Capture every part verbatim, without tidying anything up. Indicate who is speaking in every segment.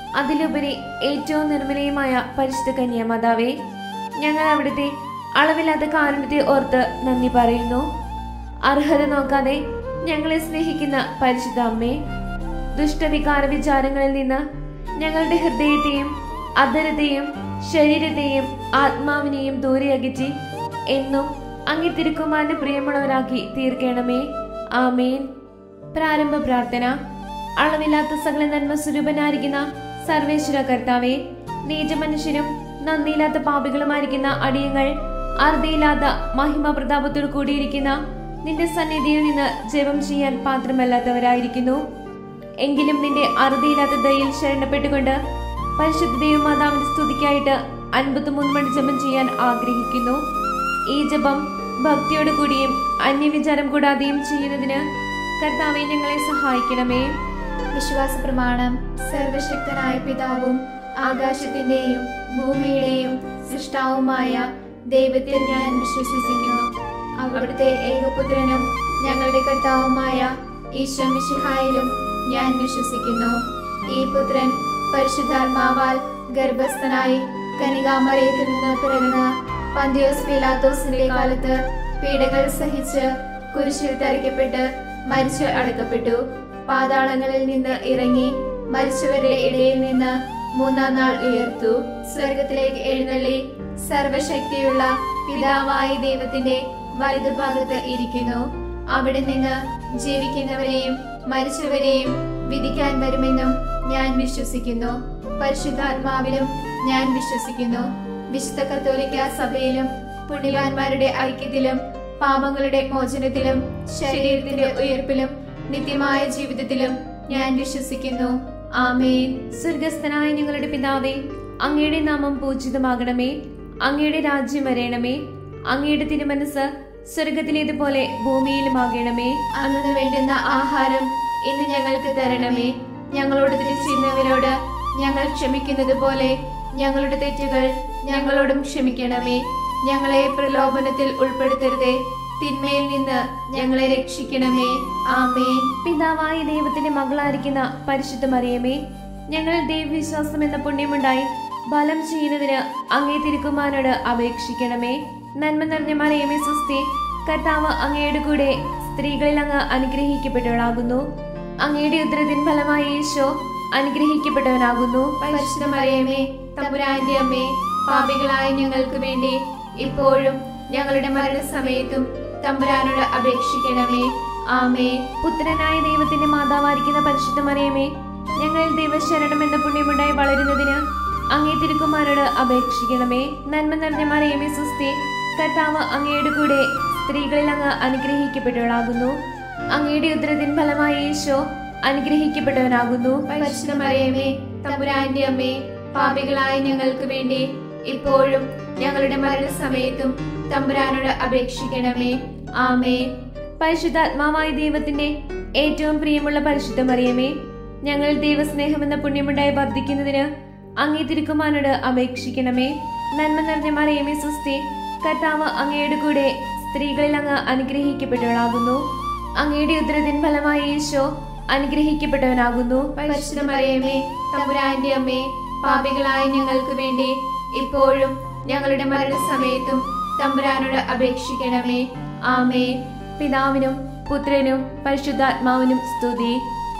Speaker 1: അതിലുപരി ഏറ്റവും നിർമ്മലയുമായ പരിശുദ്ധ കന്യാമാതാവേ, ഞങ്ങൾ അവിടുത്തെ അളവില്ലാത്ത കാരുണ്യത്തെ ഓർത്ത് നന്ദി പറയുന്നു. അർഹത നോക്കാതെ ഞങ്ങളെ സ്നേഹിക്കുന്ന പരിശുദ്ധ അമ്മേ, ദുഷ്ടവികാര വിചാരങ്ങളിൽ നിന്ന് ഞങ്ങളുടെ ഹൃദയത്തെയും അധരത്തെയും ശരീരത്തെയും ആത്മാവിനെയും ദൂരെ അകറ്റി എന്നും അങ്ങേ തിരുക്കുമാരന് പ്രിയമുള്ളവരാക്കി തീർക്കണമേ. ആമേൻ. പ്രാരംഭ പ്രാർത്ഥന. അളവില്ലാത്ത സകല നന്മ സ്വരൂപനായിരിക്കുന്ന സർവേശ്വര കർത്താവേ, നീചമനുഷ്യരും നന്ദിയില്ലാത്ത പാപികളുമായിരിക്കുന്ന അടിയങ്ങൾ അർദ്ധയില്ലാത്ത മഹിമ പ്രതാപത്തോട് കൂടിയിരിക്കുന്ന നിന്റെ സന്നിധിയിൽ നിന്ന് ജപം ചെയ്യാൻ പാത്രമല്ലാത്തവരായിരിക്കുന്നു. എങ്കിലും നിന്റെ അറുതിയില്ലാത്ത ദയയിൽ ശരണപ്പെട്ടുകൊണ്ട് പരിശുദ്ധ ദൈവമാതാവിന്റെ സ്തുതിക്കായിട്ട് അൻപത്തിമൂന്ന് മണി ജപം ചെയ്യാൻ ആഗ്രഹിക്കുന്നു. ഈ ജപം ഭക്തിയോട് കൂടിയും അന്യവിചാരം കൂടാതെയും ചെയ്യുന്നതിന് കർത്താവേ ഞങ്ങളെ സഹായിക്കണമേ.
Speaker 2: വിശ്വാസ പ്രമാണം. സർവശക്തനായ പിതാവും ആകാശത്തിന്റെയും ഭൂമിയുടെയും സൃഷ്ടാവുമായ ദൈവത്തിൽ ഞാൻ വിശ്വസിക്കുന്നു. അവിടുത്തെ ഏകപുത്രനും ഞങ്ങളുടെ കർത്താവുമായ ഈശോ മിശിഹായിലും ഞാൻ വിശ്വസിക്കുന്നു. ഈ പുത്രൻ പരിശുദ്ധാത്മാവാൽ ഗർഭസ്ഥനായി കന്യകാമറിയത്തിൽ നിന്ന് പിറന്ന് പന്തിയോസ് പീലാത്തോസിന്റെ കാലത്ത് പീഡകൾ സഹിച്ച് കുരിശിൽ തറയ്ക്കപ്പെട്ട് മരിച്ചു അടക്കപ്പെട്ടു. പാതാളങ്ങളിൽ നിന്ന് ഇറങ്ങി മരിച്ചവരുടെ ഇടയിൽ നിന്ന് മൂന്നാം നാൾ ഉയർത്തു. സ്വർഗത്തിലേക്ക് എഴുന്നള്ളി സർവശക്തിയുള്ള പിതാവായ ദൈവത്തിന്റെ വലതുഭാഗത്ത് ഇരിക്കുന്നു. അവിടെ നിന്ന് ജീവിക്കുന്നവരെയും മരിച്ചവരെയും വിധിക്കാൻ വരുമെന്നും ഞാൻ വിശ്വസിക്കുന്നു. പരിശുദ്ധാത്മാവിലും ഞാൻ വിശ്വസിക്കുന്നു. വിശുദ്ധ കത്തോലിക്ക സഭയിലും പുണ്യവാന്മാരുടെ ഐക്യത്തിലും പാപങ്ങളുടെ മോചനത്തിലും ശരീരത്തിന്റെ ഉയർപ്പിലും നിത്യമായ ജീവിതത്തിലും ഞാൻ വിശ്വസിക്കുന്നു. ആമേൻ.
Speaker 1: സ്വർഗസ്ഥനായ ഞങ്ങളുടെ പിതാവേ, അങ്ങയുടെ നാമം പൂജിതമാകണമേ. അങ്ങയുടെ രാജ്യം വരേണമേ. അങ്ങയുടെ തിരുമനസ് സ്വർഗത്തിലേതുപോലെ ഭൂമിയിലുമാകണമേ.
Speaker 2: അന്നു വേണ്ടുന്ന ആഹാരം ഇന്ന് ഞങ്ങൾക്ക് തരണമേ. ഞങ്ങളോട് തെറ്റ് ചെയ്യുന്നവരോട് ഞങ്ങൾ ക്ഷമിക്കുന്നത് പോലെ ഞങ്ങളുടെ തെറ്റുകൾ ഞങ്ങളോടും ക്ഷമിക്കണമേ. ഞങ്ങളെ പ്രലോഭനത്തിൽ ഉൾപ്പെടുത്തരുതേ, തിന്മയിൽ നിന്ന് ഞങ്ങളെ രക്ഷിക്കണമേ. ആമേൻ.
Speaker 1: പിതാവായ ദൈവത്തിന്റെ മകളായിരിക്കുന്ന പരിശുദ്ധ മറിയമേ, ഞങ്ങൾ ദൈവവിശ്വാസം എന്ന പുണ്യമുണ്ടായി ബലം ചെയ്യുന്നതിന് അങ്ങേ തിരുക്കുമാരനോട് അപേക്ഷിക്കണമേ. നന്മ നിറഞ്ഞ മറിയമേ സ്വസ്തി, കർത്താവ് അങ്ങയുടെ കൂടെ സ്ത്രീകളിൽ അങ്ങ് അനുഗ്രഹിക്കപ്പെട്ടവളാകുന്നു. അങ്ങയുടെ ഉദരത്തിൻ ഫലമായ ഈശോ അനുഗ്രഹിക്കപ്പെട്ടവനാകുന്നു.
Speaker 2: പരിശുദ്ധ മറിയമേ, തമ്പുരാന്റെ അമ്മേ, പാപികളായ ഞങ്ങൾക്ക് വേണ്ടി ഇപ്പോഴും ഞങ്ങളുടെ മരണസമയത്തും തമ്പുരാനോട് അപേക്ഷിക്കണമേ. ആമേൻ.
Speaker 1: പുത്രനായ ദൈവത്തിന്റെ മാതാവായിരിക്കുന്ന പരിശുദ്ധ മറിയമേ, ഞങ്ങളിൽ ദൈവശരണം എന്ന പുണ്യമുണ്ടായി വളരുന്നതിന് അങ്ങേ തിരുക്കുമാരനോട് അപേക്ഷിക്കണമേ. നന്മ നിറഞ്ഞ മറിയമേ സ്വസ്തി, കർത്താവ് അങ്ങയുടെ കൂടെ സ്ത്രീകളിൽ അങ്ങ് അനുഗ്രഹിക്കപ്പെട്ടവളാകുന്നു. അങ്ങയുടെ ഉദരത്തിൻ ഫലമായ ഈശോ അനുഗ്രഹിക്കപ്പെട്ടവനാകുന്നു.
Speaker 2: പരിശുദ്ധ മറിയമേ, തമ്പുരാന്റെ അമ്മേ, പാപികളായ ഞങ്ങൾക്ക് വേണ്ടി ഇപ്പോഴും ഞങ്ങളുടെ മരണസമയത്തും തമ്പുരാനോട് അപേക്ഷിക്കണമേ. ആമേൻ.
Speaker 1: പരിശുദ്ധാത്മാവായ ദൈവത്തിന്റെ ഏറ്റവും പ്രിയമുള്ള പരിശുദ്ധ മറിയമേ, ഞങ്ങൾ ദൈവസ്നേഹം എന്ന പുണ്യമുണ്ടായി വർദ്ധിക്കുന്നതിന് അങ്ങേ തിരുക്കുമാരനോട് അപേക്ഷിക്കണമേ. നന്മ നിറഞ്ഞ മറിയമേ സ്വസ്തി, കർത്താവ് അങ്ങയുടെ കൂടെ സ്ത്രീകളിൽ അങ്ങ് അനുഗ്രഹിക്കപ്പെട്ടവളാകുന്നു. അങ്ങയുടെ ഉദരത്തിൻ ഫലമായ ഈശോ അനുഗ്രഹിക്കപ്പെട്ടവനാകുന്നു.
Speaker 2: പരിശുദ്ധ മറിയമേ, തമ്പുരാന്റെ അമ്മേ, പാപികളായ ഞങ്ങൾക്ക് വേണ്ടി ഇപ്പോഴും ഞങ്ങളുടെ മരണസമയത്തും തമ്പുരാനോട് അപേക്ഷിക്കണമേ. ആമേൻ.
Speaker 1: പിതാവിനും പുത്രനും പരിശുദ്ധാത്മാവിനും സ്തുതി.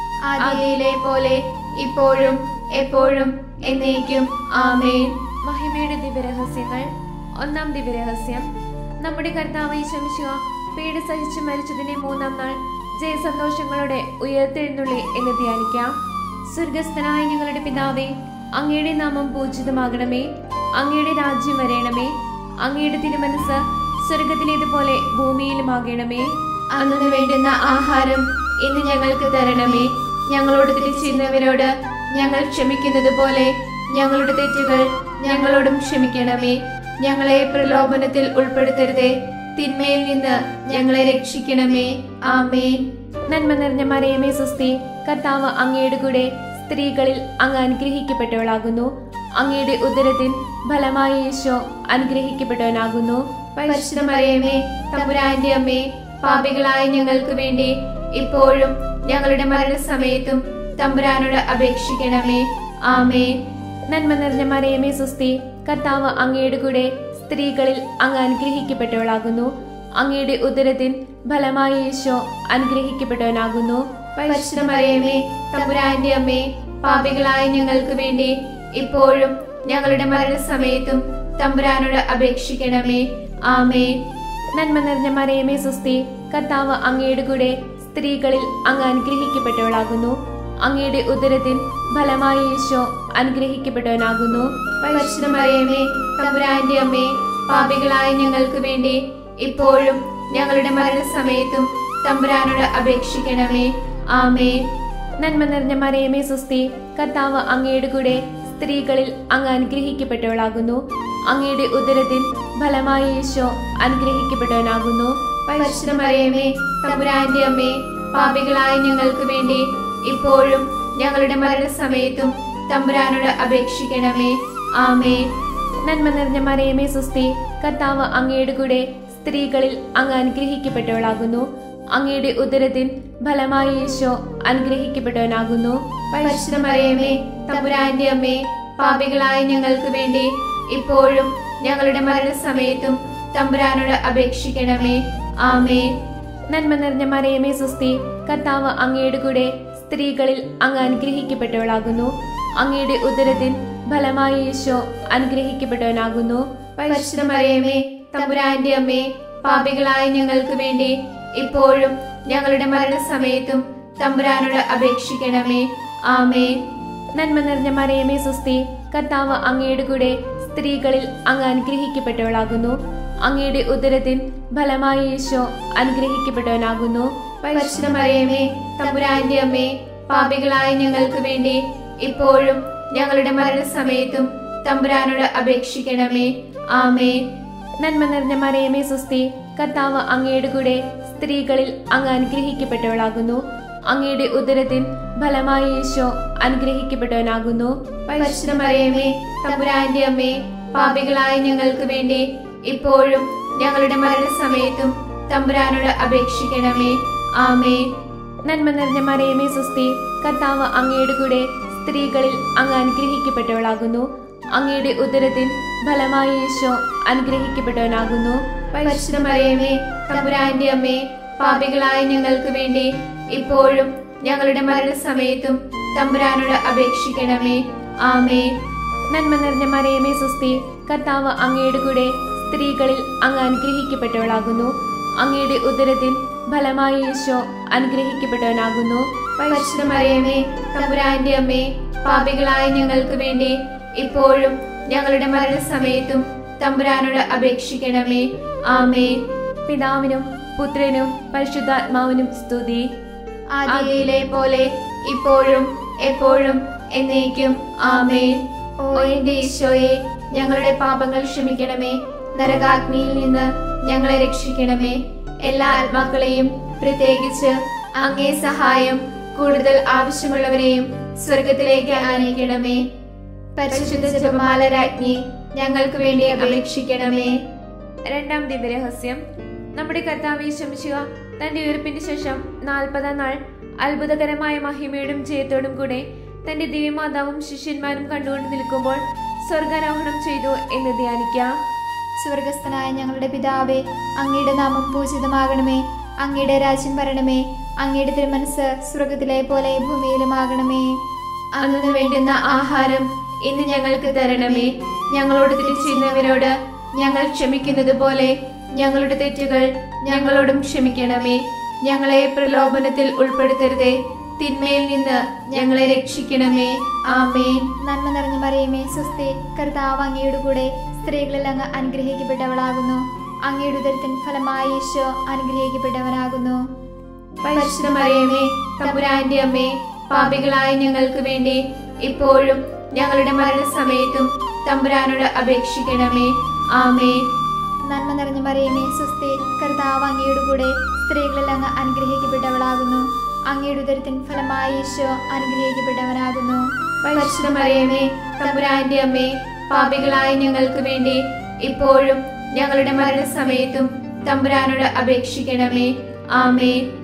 Speaker 2: ആദിയിലെ പോലെ ഇപ്പോഴും എപ്പോഴും എന്നേക്കും. ആമേൻ.
Speaker 1: മഹിമയുടെ ദിവ്യരഹസ്യങ്ങൾ. ഒന്നാം ദിവ്യരഹസ്യം, നമ്മുടെ കർത്താവ് ഈശോ മിശിഹാ പീഡ സഹിച്ച് മരിച്ചതിന്റെ മൂന്നാം നാൾ ജയസന്തോഷങ്ങളോടെ ഉയർത്തെഴുന്നള്ളി എന്ന് ധ്യാനിക്കാം. സ്വർഗസ്ഥനായ ഞങ്ങളുടെ പിതാവേ, അങ്ങയുടെ നാമം പൂജിതമാകണമേ. അങ്ങയുടെ രാജ്യം വരേണമേ. അങ്ങയുടെ തിരുമനസ് സ്വർഗത്തിലേതുപോലെ ഭൂമിയിലുമാകണമേ.
Speaker 2: അന്നു വേണ്ടുന്ന ആഹാരം ഇന്ന് ഞങ്ങൾക്ക് തരണമേ. ഞങ്ങളോട് തെറ്റ് ചെയ്യുന്നവരോട് ഞങ്ങൾ ക്ഷമിക്കുന്നത് പോലെ ഞങ്ങളുടെ തെറ്റുകൾ ഞങ്ങളോടും ക്ഷമിക്കണമേ. ഞങ്ങളെ പ്രലോഭനത്തിൽ ഉൾപ്പെടുത്തരുതേ, തിന്മയിൽ നിന്ന് ഞങ്ങളെ രക്ഷിക്കണമേ. ആമേൻ.
Speaker 1: നന്മ നിറഞ്ഞ മറിയമേ സ്വസ്തി, കർത്താവ് അങ്ങയുടെ കൂടെ സ്ത്രീകളിൽ അങ്ങ് അനുഗ്രഹിക്കപ്പെട്ടവളാകുന്നു. അങ്ങയുടെ ഉദരത്തിൻ ഫലമായ ഈശോ അനുഗ്രഹിക്കപ്പെട്ടവനാകുന്നു.
Speaker 2: പരിശുദ്ധ മറിയമേ, തമ്പുരാന്റെ അമ്മേ, പാപികളായ ഞങ്ങൾക്ക് വേണ്ടി ഇപ്പോഴും ഞങ്ങളുടെ മരണസമയത്തും തമ്പുരാനോട് അപേക്ഷിക്കണമേ. ആമേൻ.
Speaker 1: നന്മ നിറഞ്ഞ മറിയമേ സുസ്തി, കർത്താവ് അങ്ങയുടെ കൂടെ സ്ത്രീകളിൽ അങ്ങ് അനുഗ്രഹിക്കപ്പെട്ടവളാകുന്നു. അങ്ങയുടെ ഉദരത്തിൻ ഫലമായ ഈശോ അനുഗ്രഹിക്കപ്പെട്ടവനാകുന്നു.
Speaker 2: പരിശുദ്ധ മറിയമേ, തമ്പുരാന്റെ അമ്മേ, പാപികളായ ഞങ്ങൾക്ക് വേണ്ടി ഇപ്പോഴും ഞങ്ങളുടെ മരണസമയത്തും തമ്പുരാനോട് അപേക്ഷിക്കണമേ. ആമേൻ.
Speaker 1: നന്മ നിറഞ്ഞ മറിയമേ സുസ്തി, കർത്താവ് അങ്ങയുടെ കൂടെ സ്ത്രീകളിൽ അങ്ങ് അനുഗ്രഹിക്കപ്പെട്ടവളാകുന്നു. അങ്ങയുടെ ഉദരത്തിൻ ഫലമായ ഈശോ അനുഗ്രഹിക്കപ്പെട്ടവനാകുന്നു.
Speaker 2: പരിശുദ്ധ മറിയമേ, തമ്പുരാന്റെ അമ്മേ, പാപികളായ ഞങ്ങൾക്ക് വേണ്ടി ഇപ്പോഴും ഞങ്ങളുടെ മരണസമയത്തും തമ്പുരാനോട് അപേക്ഷിക്കണമേ. ആമേൻ.
Speaker 1: നന്മ നിറഞ്ഞ മറിയമേ സുസ്തി, കർത്താവ് അങ്ങയുടെ കൂടെ സ്ത്രീകളിൽ അങ്ങ് അനുഗ്രഹിക്കപ്പെട്ടവളാകുന്നു. അങ്ങയുടെ ഉദരത്തിൻ ഫലമായ ഈശോ അനുഗ്രഹിക്കപ്പെട്ടവനാകുന്നു.
Speaker 2: പരിശുദ്ധ മറിയമേ, തമ്പുരാന്റെ അമ്മേ, പാപികളായ ഞങ്ങൾക്ക് വേണ്ടി ഇപ്പോഴും ഞങ്ങളുടെ മരണസമയത്തും തമ്പുരാനോട് അപേക്ഷിക്കണമേ. ആമേൻ.
Speaker 1: നന്മ നിറഞ്ഞ മറിയമേ സുസ്തി, കർത്താവ് അങ്ങയുടെ കൂടെ സ്ത്രീകളിൽ അങ്ങ് അനുഗ്രഹിക്കപ്പെട്ടവളാകുന്നു. അങ്ങയുടെ ഉദരത്തിൻ ഫലമായ ഈശോ അനുഗ്രഹിക്കപ്പെട്ടവനാകുന്നു.
Speaker 2: പരിശുദ്ധ മറിയമേ, തമ്പുരാന്റെ അമ്മേ, പാപികളായ ഞങ്ങൾക്ക് വേണ്ടി ഇപ്പോഴും ഞങ്ങളുടെ മരണസമയത്തും തമ്പുരാനോട് അപേക്ഷിക്കണമേ. ആമേൻ.
Speaker 1: നന്മ നിറഞ്ഞ മറിയമേ സുസ്തി, കർത്താവ് അങ്ങയുടെ കൂടെ സ്ത്രീകളിൽ അങ്ങ് അനുഗ്രഹിക്കപ്പെട്ടവളാകുന്നു. അങ്ങയുടെ ഉദരത്തിൻ ഫലമായ ഈശോ അനുഗ്രഹിക്കപ്പെട്ടവനാകുന്നു.
Speaker 2: പരിശുദ്ധ മറിയമേ, തമ്പുരാന്റെ അമ്മേ, പാപികളായ ഞങ്ങൾക്ക് വേണ്ടി ഇപ്പോഴും ഞങ്ങളുടെ മരണസമയത്തും തമ്പുരാനോട് അപേക്ഷിക്കണമേ. ആമേൻ.
Speaker 1: നന്മ നിറഞ്ഞ മറിയമേ സുസ്തി, കർത്താവ് അങ്ങയുടെ കൂടെ സ്ത്രീകളിൽ അങ്ങ് അനുഗ്രഹിക്കപ്പെട്ടവളാകുന്നു. അങ്ങയുടെ ഉദരത്തിൻ ഫലമായ ഈശോ അനുഗ്രഹിക്കപ്പെട്ടവനാകുന്നു.
Speaker 2: പരിശുദ്ധ മറിയമേ, തമ്പുരാന്റെ അമ്മേ, പാപികളായ ഞങ്ങൾക്ക് വേണ്ടി ഇപ്പോഴും ഞങ്ങളുടെ മരണസമയത്തും തമ്പുരാനോട് അപേക്ഷിക്കണമേ. ആമേൻ.
Speaker 1: നന്മ നിറഞ്ഞ മറിയമേ സുസ്തി, കർത്താവ് അങ്ങയുടെ കൂടെ സ്ത്രീകളിൽ അങ്ങ് അനുഗ്രഹിക്കപ്പെട്ടവളാകുന്നു. അങ്ങയുടെ ഉദരത്തിൻ ഫലമായ ഈശോ അനുഗ്രഹിക്കപ്പെട്ടവനാകുന്നു.
Speaker 2: പരിശുദ്ധ മറിയമേ, തമ്പുരാന്റെ അമ്മേ, പാപികളായ ഞങ്ങൾക്ക് വേണ്ടി ഇപ്പോഴും ഞങ്ങളുടെ മരണസമയത്തും തമ്പുരാനോട് അപേക്ഷിക്കണമേ. ആമേൻ.
Speaker 1: നന്മ നിറഞ്ഞ മറിയമേ സുസ്തി, കർത്താവ് അങ്ങയുടെ കൂടെ സ്ത്രീകളിൽ അങ്ങ് അനുഗ്രഹിക്കപ്പെട്ടവളാകുന്നു. അങ്ങയുടെ ഉദരത്തിൻ ഫലമായ ഈശോ അനുഗ്രഹിക്കപ്പെട്ടവനാകുന്നു.
Speaker 2: പരിശുദ്ധ മറിയമേ, തമ്പുരാന്റെ അമ്മേ, പാപികളായ ഞങ്ങൾക്ക് വേണ്ടി ഇപ്പോഴും ഞങ്ങളുടെ മരണസമയത്തും തമ്പുരാനോട് അപേക്ഷിക്കണമേ. ആമേൻ.
Speaker 1: നന്മ നിറഞ്ഞ മറിയമേ സുസ്തി, കർത്താവ് അങ്ങയുടെ കൂടെ സ്ത്രീകളിൽ അങ്ങ് അനുഗ്രഹിക്കപ്പെട്ടവളാകുന്നു. അങ്ങയുടെ ഉദരത്തിൻ ഫലമായ ഈശോ അനുഗ്രഹിക്കപ്പെട്ടവനാകുന്നു.
Speaker 2: പരിശുദ്ധ മറിയമേ, തമ്പുരാന്റെ അമ്മേ, പാപികളായ ഞങ്ങൾക്ക് വേണ്ടി ഇപ്പോഴും ഞങ്ങളുടെ മരണസമയത്തും തമ്പുരാനോട് അപേക്ഷിക്കണമേ. ആമേൻ.
Speaker 1: പിതാവിനും പുത്രനും പരിശുദ്ധാത്മാവിനും സ്തുതി.
Speaker 2: ആദിയിലെ പോലെ ഇപ്പോഴും എപ്പോഴും എന്നേക്കും. ആമേൻ. ഓ എന്റെ ഈശോയെ, ഞങ്ങളുടെ പാപങ്ങൾ ക്ഷമിക്കണമേ. നരകാഗ്നിയിൽ നിന്ന് ഞങ്ങളെ രക്ഷിക്കണമേ. എല്ലാ ആത്മാക്കളെയും, പ്രത്യേകിച്ച് അങ്ങേ സഹായം കൂടുതൽ ആവശ്യമുള്ളവരെയും സ്വർഗത്തിലേക്ക് ആനയിക്കണമേ. പരിശുദ്ധ ജപമാല രാജ്ഞി, ഞങ്ങൾക്ക് വേണ്ടി അപേക്ഷിക്കണമേ.
Speaker 1: രണ്ടാം ദിവ്യരഹസ്യം. നമ്മുടെ കർത്താവ് യേശുമിശിഹ തന്റെ ഉയർപ്പിന് ശേഷം നാൽപ്പതാം നാൾ അത്ഭുതകരമായ മഹിമയോടും ജയത്തോടും കൂടെ തന്റെ ദിവ്യമാതാവും ശിഷ്യന്മാരും കണ്ടുകൊണ്ട് നിൽക്കുമ്പോൾ സ്വർഗാരോഹണം ചെയ്തു എന്ന് ധ്യാനിക്കാം.
Speaker 3: സ്വർഗസ്ഥനായ ഞങ്ങളുടെ പിതാവേ, അങ്ങയുടെ നാമം പൂജിതമാകണമേ. അങ്ങയുടെ രാജ്യം വരണമേ. അങ്ങയുടെ തിരുമനസ് സ്വർഗത്തിലെ പോലെ ഭൂമിയിലുമാകണമേ.
Speaker 2: അന്നു വേണ്ടുന്ന ആഹാരം ഇന്ന് ഞങ്ങൾക്ക് തരണമേ. ഞങ്ങളോട് തെറ്റ് ചെയ്യുന്നവരോട് ഞങ്ങൾ ക്ഷമിക്കുന്നത് പോലെ ഞങ്ങളുടെ തെറ്റുകൾ ഞങ്ങളോടും ക്ഷമിക്കണമേ. ഞങ്ങളെ പ്രലോഭനത്തിൽ ഉൾപ്പെടുത്തരുതേ, തിന്മയിൽ നിന്ന് ഞങ്ങളെ രക്ഷിക്കണമേ. ആമേൻ.
Speaker 3: നന്മ നിറഞ്ഞ മറിയമേ സ്വസ്തി, കർത്താവ് അങ്ങയുടെ കൂടെ സ്ത്രീകളിൽ അങ്ങ് അനുഗ്രഹിക്കപ്പെട്ടവളാകുന്നു. അങ്ങയുടെ ഉദരത്തിൻ ഫലമായ ഈശോ അനുഗ്രഹിക്കപ്പെട്ടവനാകുന്നു.
Speaker 2: പരിശുദ്ധ മറിയമേ, തമ്പുരാന്റെ അമ്മേ, പാപികളായ ഞങ്ങൾക്ക് വേണ്ടി ഇപ്പോഴും ഞങ്ങളുടെ മരണസമയത്തും തമ്പുരാനോട് അപേക്ഷിക്കണമേ. ആമേൻ.
Speaker 3: നന്മ നിറഞ്ഞ മറിയമേ സ്വസ്തി, കർത്താവ് അങ്ങയുടെ കൂടെ സ്ത്രീകളിൽ അങ്ങ് അനുഗ്രഹിക്കപ്പെട്ടവളാകുന്നു. അങ്ങയുടെ ഉദരത്തിൻ ഫലമായ ഈശോ അനുഗ്രഹിക്കപ്പെട്ടവനാകുന്നു.
Speaker 2: പരിശുദ്ധ മറിയമേ, തമ്പുരാന്റെ അമ്മേ, പാപികളായ ഞങ്ങൾക്ക് വേണ്ടി ഇപ്പോഴും ഞങ്ങളുടെ മരണസമയത്തും തമ്പുരാനോട് അപേക്ഷിക്കണമേ. ആമേൻ.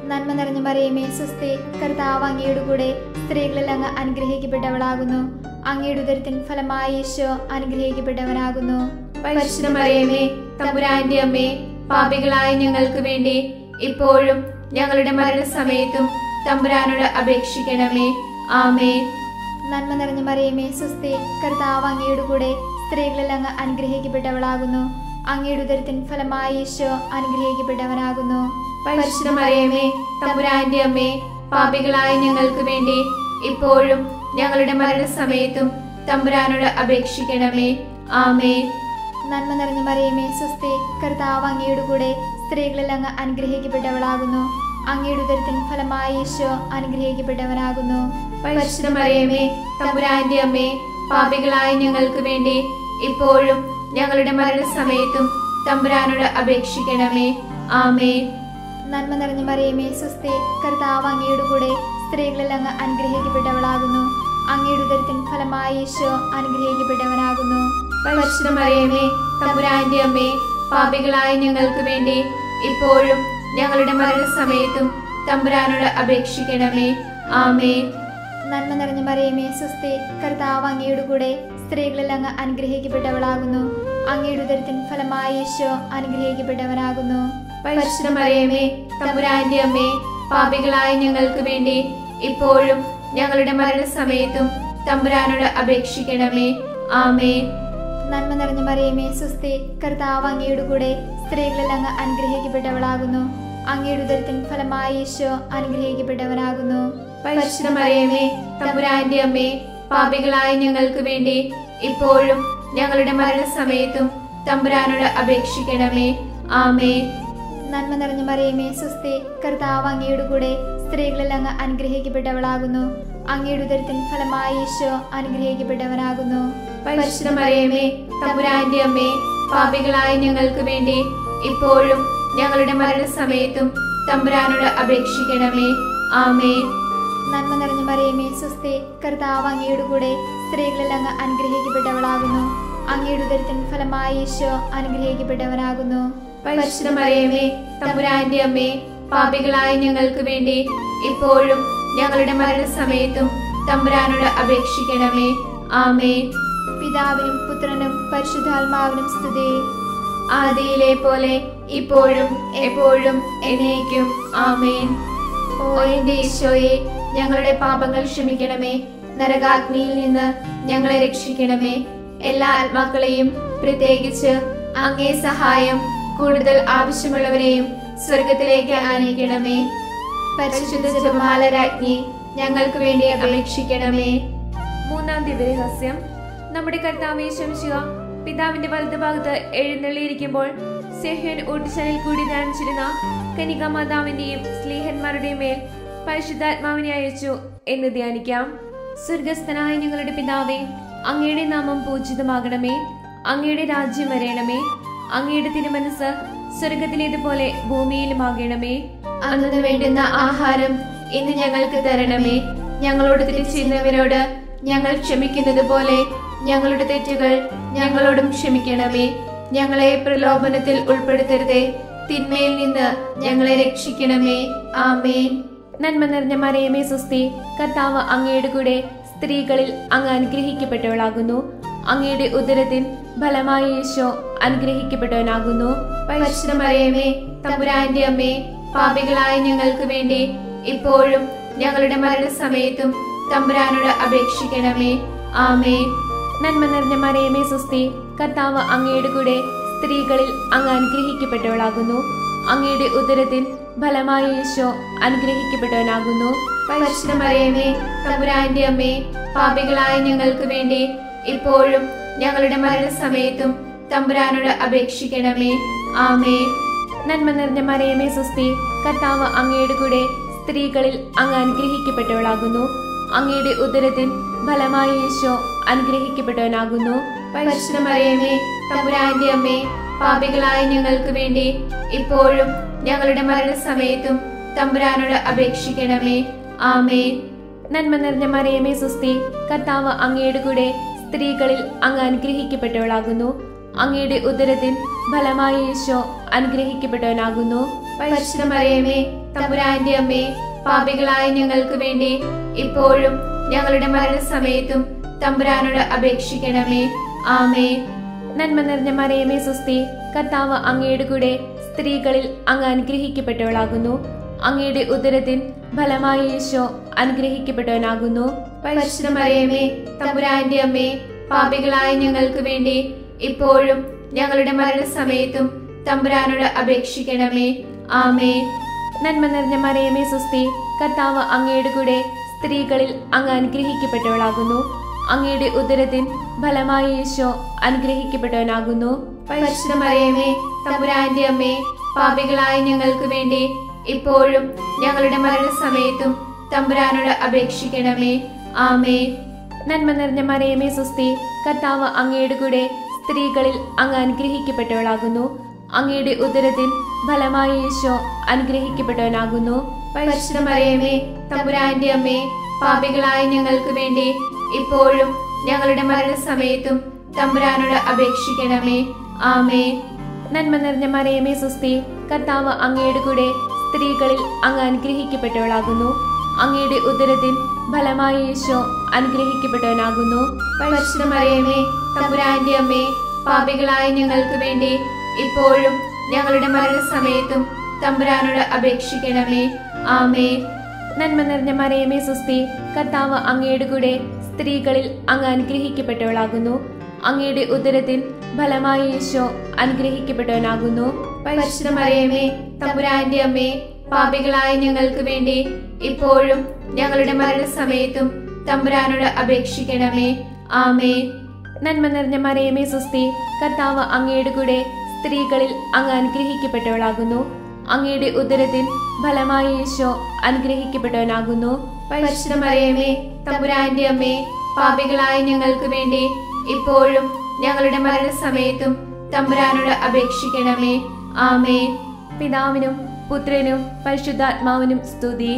Speaker 3: നന്മ നിറഞ്ഞ മറിയമേ സ്വസ്തി, കർത്താവ് അങ്ങയുടെ കൂടെ സ്ത്രീകളിൽ അങ്ങ് അനുഗ്രഹിക്കപ്പെട്ടവളാകുന്നു. അങ്ങയുടെ ഉദരത്തിൻ ഫലമായി ഈശോ അനുഗ്രഹിക്കപ്പെട്ടവനാകുന്നു.
Speaker 2: പരിശുദ്ധ മറിയമേ തമ്പുരാന്റെ അമ്മേ, പാപികളായ ഞങ്ങൾക്ക് വേണ്ടി ഇപ്പോഴും ഞങ്ങളുടെ മരണസമയത്തും തമ്പുരാനോട് അപേക്ഷിക്കണമേ. ആമേൻ.
Speaker 3: നന്മ നിറഞ്ഞ മറിയമേ സ്വസ്തി, കർത്താവ് അങ്ങയുടെ കൂടെ സ്ത്രീകളിൽ അങ്ങ് അനുഗ്രഹിക്കപ്പെട്ടവളാകുന്നു. അങ്ങയുടെ ഉദരത്തിൻ ഫലമായി ഈശോ അനുഗ്രഹിക്കപ്പെട്ടവനാകുന്നു.
Speaker 2: പരിശുദ്ധ മറിയമേ തമ്പുരാന്റെ അമ്മേ, പാപികളായ ഞങ്ങൾക്ക് വേണ്ടി ഇപ്പോഴും ഞങ്ങളുടെ മരണസമയത്തും തമ്പുരാനോട് അപേക്ഷിക്കണമേ. ആമേൻ.
Speaker 3: നന്മ നിറഞ്ഞ മറിയമേ സ്വസ്തി, കർത്താവ് അങ്ങയുടെ കൂടെ സ്ത്രീകളിൽ അങ്ങ് അനുഗ്രഹിക്കപ്പെട്ടവളാകുന്നു. അങ്ങയുടെ ഉദരത്തിൻ ഫലമായി ഈശോ അനുഗ്രഹിക്കപ്പെട്ടവനാകുന്നു.
Speaker 2: പരിശുദ്ധ മറിയമേ തമ്പുരാന്റെ അമ്മേ, പാപികളായ ഞങ്ങൾക്ക് വേണ്ടി ഇപ്പോഴും ഞങ്ങളുടെ മരണസമയത്തും തമ്പുരാനോട് അപേക്ഷിക്കണമേ. ആമേൻ.
Speaker 3: നന്മ നിറഞ്ഞ മറിയമേ സ്വസ്തി, കർത്താവ് അങ്ങയുടെ കൂടെ സ്ത്രീകളിൽ അങ്ങ് അനുഗ്രഹിക്കപ്പെട്ടവളാകുന്നു. അങ്ങയുടെ ഉദരത്തിൻ ഫലമായി ഈശോ അനുഗ്രഹിക്കപ്പെട്ടവനാകുന്നു.
Speaker 2: പരിശുദ്ധ മറിയമേ തമ്പുരാന്റെ അമ്മേ, പാപികളായ ഞങ്ങൾക്ക് വേണ്ടി ഇപ്പോഴും ഞങ്ങളുടെ മരണസമയത്തും തമ്പുരാനോട് അപേക്ഷിക്കണമേ. ആമേൻ.
Speaker 3: നന്മ നിറഞ്ഞ മറിയമേ സ്വസ്തി, കർത്താവ് അങ്ങയുടെ കൂടെ സ്ത്രീകളിൽ അങ്ങ് അനുഗ്രഹിക്കപ്പെട്ടവളാകുന്നു. അങ്ങയുടെ ഉദരത്തിൻ ഫലമായി ഈശോ അനുഗ്രഹിക്കപ്പെട്ടവനാകുന്നു.
Speaker 2: പരിശുദ്ധ മറിയമേ തമ്പുരാന്റെ അമ്മേ, പാപികളായ ഞങ്ങൾക്ക് വേണ്ടി ഇപ്പോഴും ഞങ്ങളുടെ മരണസമയത്തും തമ്പുരാനോട് അപേക്ഷിക്കണമേ. ആമേൻ.
Speaker 3: നന്മ നിറഞ്ഞ മറിയമേ സ്വസ്തി, കർത്താവ് അങ്ങയുടെ കൂടെ സ്ത്രീകളിൽ അങ്ങ് അനുഗ്രഹിക്കപ്പെട്ടവളാകുന്നു. അങ്ങയുടെ ഉദരത്തിൻ ഫലമായി ഈശോ അനുഗ്രഹിക്കപ്പെട്ടവനാകുന്നു.
Speaker 2: പരിശുദ്ധ മറിയമേ തമ്പുരാന്റെ അമ്മേ, പാപികളായ ഞങ്ങൾക്ക് വേണ്ടി ഇപ്പോഴും ഞങ്ങളുടെ മരണസമയത്തും തമ്പുരാനോട് അപേക്ഷിക്കണമേ. ആമേൻ.
Speaker 3: നന്മ നിറഞ്ഞ മറിയമേ സ്വസ്തി, കർത്താവ് അങ്ങയുടെ കൂടെ സ്ത്രീകളിൽ അങ്ങ് അനുഗ്രഹിക്കപ്പെട്ടവളാകുന്നു. അങ്ങയുടെ ഉദരത്തിൻ ഫലമായി ഈശോ അനുഗ്രഹിക്കപ്പെട്ടവനാകുന്നു.
Speaker 2: പരിശുദ്ധ മറിയമേ തമ്പുരാന്റെ അമ്മേ, പാപികളായ ഞങ്ങൾക്ക് വേണ്ടി ഇപ്പോഴും ഞങ്ങളുടെ മരണസമയത്തും തമ്പുരാനോട് അപേക്ഷിക്കണമേ. ആമേൻ.
Speaker 3: നന്മ നിറഞ്ഞ മറിയമേ സ്വസ്തി, കർത്താവ് അങ്ങയുടെ കൂടെ സ്ത്രീകളിൽ അങ്ങ് അനുഗ്രഹിക്കപ്പെട്ടവളാകുന്നു. അങ്ങയുടെ ഉദരത്തിൻ ഫലമായി ഈശോ അനുഗ്രഹിക്കപ്പെട്ടവനാകുന്നു.
Speaker 2: പരിശുദ്ധ മറിയമേ തമ്പുരാന്റെ അമ്മേ, പാപികളായ ഞങ്ങൾക്ക് വേണ്ടി ഇപ്പോഴും ഞങ്ങളുടെ മരണസമയത്തും തമ്പുരാനോട് അപേക്ഷിക്കണമേ. ആമേൻ.
Speaker 3: പിതാവിനും പുത്രനും പരിശുദ്ധാത്മാവിനും സ്തുതി.
Speaker 2: ആദിയിലെ പോലെ ഇപ്പോഴും എപ്പോഴും എന്നേക്കും. ആമേൻ. ഓ എന്റെ ഈശോയെ, ഞങ്ങളുടെ പാപങ്ങൾ ക്ഷമിക്കണമേ. നരകാഗ്നിയിൽ നിന്ന് ഞങ്ങളെ രക്ഷിക്കണമേ. എല്ലാ ആത്മാക്കളെയും, പ്രത്യേകിച്ച് അങ്ങേ സഹായം കൂടുതൽ ആവശ്യമുള്ളവരെയും സ്വർഗത്തിലേക്ക് ആനയിക്കണമേ. പരിശുദ്ധ ജപമാല രാജ്ഞി, ഞങ്ങൾക്ക് വേണ്ടി അപേക്ഷിക്കണമേ.
Speaker 1: മൂന്നാം ദിവ്യരഹസ്യം. നമ്മുടെ കർത്താവ് യേശുമിശിഹ പിതാവിന്റെ വലതുഭാഗത്ത് എഴുന്നള്ളിയിരിക്കുമ്പോൾ സെഹ്യോൻ ഊട്ടിച്ചനിൽ കൂടി ധ്യാനിച്ചിരുന്ന കന്യകാമാതാവിന്റെയും സ്ലീഹന്മാരുടെയും മേൽ പരിശുദ്ധാത്മാവിനെ അയച്ചു എന്ന് ധ്യാനിക്കാം. സ്വർഗസ്ഥനായ ഞങ്ങളുടെ പിതാവേ, അങ്ങയുടെ നാമം പൂജിതമാകണമേ. അങ്ങയുടെ രാജ്യം വരേണമേ. അങ്ങയുടെ തിരുമനസ് സ്വർഗത്തിലേതുപോലെ ഭൂമിയിലുമാകണമേ.
Speaker 2: അന്നു വേണ്ടുന്ന ആഹാരം ഇന്ന് ഞങ്ങൾക്ക് തരണമേ. ഞങ്ങളോട് തെറ്റ് ചെയ്യുന്നവരോട് ഞങ്ങൾ ക്ഷമിക്കുന്നത് പോലെ ഞങ്ങളുടെ തെറ്റുകൾ ഞങ്ങളോടും ക്ഷമിക്കണമേ. ഞങ്ങളെ പ്രലോഭനത്തിൽ ഉൾപ്പെടുത്തരുതേ, തിന്മയിൽ നിന്ന് ഞങ്ങളെ രക്ഷിക്കണമേ. ആമേൻ.
Speaker 1: നന്മ നിറഞ്ഞ മറിയമേ സ്വസ്തി, കർത്താവ് അങ്ങയുടെ കൂടെ സ്ത്രീകളിൽ അങ്ങ് അനുഗ്രഹിക്കപ്പെട്ടവളാകുന്നു. അങ്ങയുടെ ഉദരത്തിൻ ഫലമായി ഈശോ അനുഗ്രഹിക്കപ്പെട്ടവനാകുന്നു.
Speaker 2: പരിശുദ്ധ മറിയമേ തമ്പുരാന്റെ അമ്മേ, പാപികളായ ഞങ്ങൾക്ക് വേണ്ടി ഇപ്പോഴും ഞങ്ങളുടെ മരണസമയത്തും തമ്പുരാനോട് അപേക്ഷിക്കണമേ. ആമേൻ.
Speaker 1: നന്മ നിറഞ്ഞ മറിയമേ സ്വസ്തി, കർത്താവ് അങ്ങയുടെ കൂടെ സ്ത്രീകളിൽ അങ്ങ് അനുഗ്രഹിക്കപ്പെട്ടവളാകുന്നു. അങ്ങയുടെ ഉദരത്തിൻ ഫലമായി ഈശോ അനുഗ്രഹിക്കപ്പെട്ടവനാകുന്നു.
Speaker 2: പരിശുദ്ധ മറിയമേ തമ്പുരാന്റെ അമ്മേ, പാപികളായ ഞങ്ങൾക്ക് വേണ്ടി ഇപ്പോഴും ഞങ്ങളുടെ മരണസമയത്തും തമ്പുരാനോട് അപേക്ഷിക്കണമേ. ആമേൻ.
Speaker 1: നന്മ നിറഞ്ഞ മറിയമേ സ്വസ്തി, കർത്താവ് അങ്ങയുടെ കൂടെ സ്ത്രീകളിൽ അങ്ങ് അനുഗ്രഹിക്കപ്പെട്ടവളാകുന്നു. അങ്ങയുടെ ഉദരത്തിൻ ഫലമായി ഈശോ അനുഗ്രഹിക്കപ്പെട്ടവനാകുന്നു.
Speaker 2: പരിശുദ്ധ മറിയമേ തമ്പുരാന്റെ അമ്മേ, പാപികളായ ഞങ്ങൾക്ക് വേണ്ടി ഇപ്പോഴും ഞങ്ങളുടെ മരണസമയത്തും തമ്പുരാനോട് അപേക്ഷിക്കണമേ. ആമേൻ.
Speaker 1: നന്മ നിറഞ്ഞ മറിയമേ സ്വസ്തി, കർത്താവ് അങ്ങയുടെ കൂടെ സ്ത്രീകളിൽ അങ്ങ് അനുഗ്രഹിക്കപ്പെട്ടവളാകുന്നു. അങ്ങയുടെ ഉദരത്തിൻ ഫലമായി ഈശോ അനുഗ്രഹിക്കപ്പെട്ടവനാകുന്നു.
Speaker 2: പരിശുദ്ധ മറിയമേ തമ്പുരാന്റെ അമ്മേ, പാപികളായ ഞങ്ങൾക്ക് വേണ്ടി ഇപ്പോഴും ഞങ്ങളുടെ മരണസമയത്തും തമ്പുരാനോട് അപേക്ഷിക്കണമേ. ആമേൻ.
Speaker 1: നന്മ നിറഞ്ഞ മറിയമേ സുസ്തി, കർത്താവ് അങ്ങയുടെ കൂടെ സ്ത്രീകളിൽ അങ്ങ് അനുഗ്രഹിക്കപ്പെട്ടവളാകുന്നു. അങ്ങയുടെ ഉദരത്തിൻ ഫലമായി ഈശോ അനുഗ്രഹിക്കപ്പെട്ടവനാകുന്നു.
Speaker 2: പരിശുദ്ധ മറിയമേ, തമ്പുരാന്റെ അമ്മേ, പാപികളായ ഞങ്ങൾക്ക് വേണ്ടി ഇപ്പോഴും ഞങ്ങളുടെ മരണസമയത്തും തമ്പുരാനോട് അപേക്ഷിക്കണമേ. ആമേൻ.
Speaker 1: നന്മ നിറഞ്ഞ മറിയമേ സുസ്തി, കർത്താവ് അങ്ങയുടെ കൂടെ സ്ത്രീകളിൽ അങ്ങ് അനുഗ്രഹിക്കപ്പെട്ടവളാകുന്നു. അങ്ങയുടെ ഉദരത്തിൻ ഫലമായി ഈശോ അനുഗ്രഹിക്കപ്പെട്ടവനാകുന്നു.
Speaker 2: പരിശുദ്ധ മറിയമേ, തമ്പുരാന്റെ അമ്മേ, പാപികളായ ഞങ്ങൾക്ക് വേണ്ടി ഇപ്പോഴും ഞങ്ങളുടെ മരണസമയത്തും തമ്പുരാനോട് അപേക്ഷിക്കണമേ. ആമേൻ.
Speaker 1: നന്മ നിറഞ്ഞ മറിയമേ സുസ്തി, കർത്താവ് അങ്ങയുടെ കൂടെ സ്ത്രീകളിൽ അങ്ങ് അനുഗ്രഹിക്കപ്പെട്ടവളാകുന്നു. അങ്ങയുടെ ഉദരത്തിൻ ഫലമായി ഈശോ അനുഗ്രഹിക്കപ്പെട്ടവനാകുന്നു.
Speaker 2: പരിശുദ്ധ മറിയമേ, തമ്പുരാന്റെ അമ്മേ, പാപികളായ ഞങ്ങൾക്ക് വേണ്ടി ഇപ്പോഴും ഞങ്ങളുടെ മരണസമയത്തും തമ്പുരാനോട് അപേക്ഷിക്കണമേ. ആമേൻ.
Speaker 1: നന്മ നിറഞ്ഞ മറിയമേ സുസ്തി, കർത്താവ് അങ്ങയുടെ കൂടെ സ്ത്രീകളിൽ അങ്ങ് അനുഗ്രഹിക്കപ്പെട്ടവളാകുന്നു. അങ്ങയുടെ ഉദരത്തിൻ ഫലമായി ഈശോ അനുഗ്രഹിക്കപ്പെട്ടവനാകുന്നു.
Speaker 2: പരിശുദ്ധ മറിയമേ, തമ്പുരാന്റെ അമ്മേ, പാപികളായ ഞങ്ങൾക്ക് വേണ്ടി ഇപ്പോഴും ഞങ്ങളുടെ മരണസമയത്തും തമ്പുരാനോട് അപേക്ഷിക്കണമേ. ആമേൻ.
Speaker 1: നന്മ നിറഞ്ഞ മറിയമേ സുസ്തി, കർത്താവ് അങ്ങയുടെ കൂടെ സ്ത്രീകളിൽ അങ്ങ് അനുഗ്രഹിക്കപ്പെട്ടവളാകുന്നു. അങ്ങയുടെ ഉദരത്തിൻ ഫലമായി ഈശോ അനുഗ്രഹിക്കപ്പെട്ടവനാകുന്നു.
Speaker 2: പരിശുദ്ധ മറിയമേ, തമ്പുരാന്റെ അമ്മേ, പാപികളായ ഞങ്ങൾക്ക് വേണ്ടി ഇപ്പോഴും ഞങ്ങളുടെ മരണസമയത്തും തമ്പുരാനോട് അപേക്ഷിക്കണമേ. ആമേൻ.
Speaker 1: നന്മ നിറഞ്ഞ മറിയമേ സുസ്തി, കർത്താവ് അങ്ങയുടെ കൂടെ സ്ത്രീകളിൽ അങ്ങ് അനുഗ്രഹിക്കപ്പെട്ടവളാകുന്നു. അങ്ങയുടെ ഉദരത്തിൻ ഫലമായി ഈശോ അനുഗ്രഹിക്കപ്പെട്ടവനാകുന്നു.
Speaker 2: പരിശുദ്ധ മറിയമേ, തമ്പുരാന്റെ അമ്മേ, പാപികളായ ഞങ്ങൾക്ക് വേണ്ടി ഇപ്പോഴും ഞങ്ങളുടെ മരണസമയത്തും തമ്പുരാനോട് അപേക്ഷിക്കണമേ. ആമേൻ.
Speaker 1: പിതാവിനും പുത്രനും പരിശുദ്ധാത്മാവിനും സ്തുതി.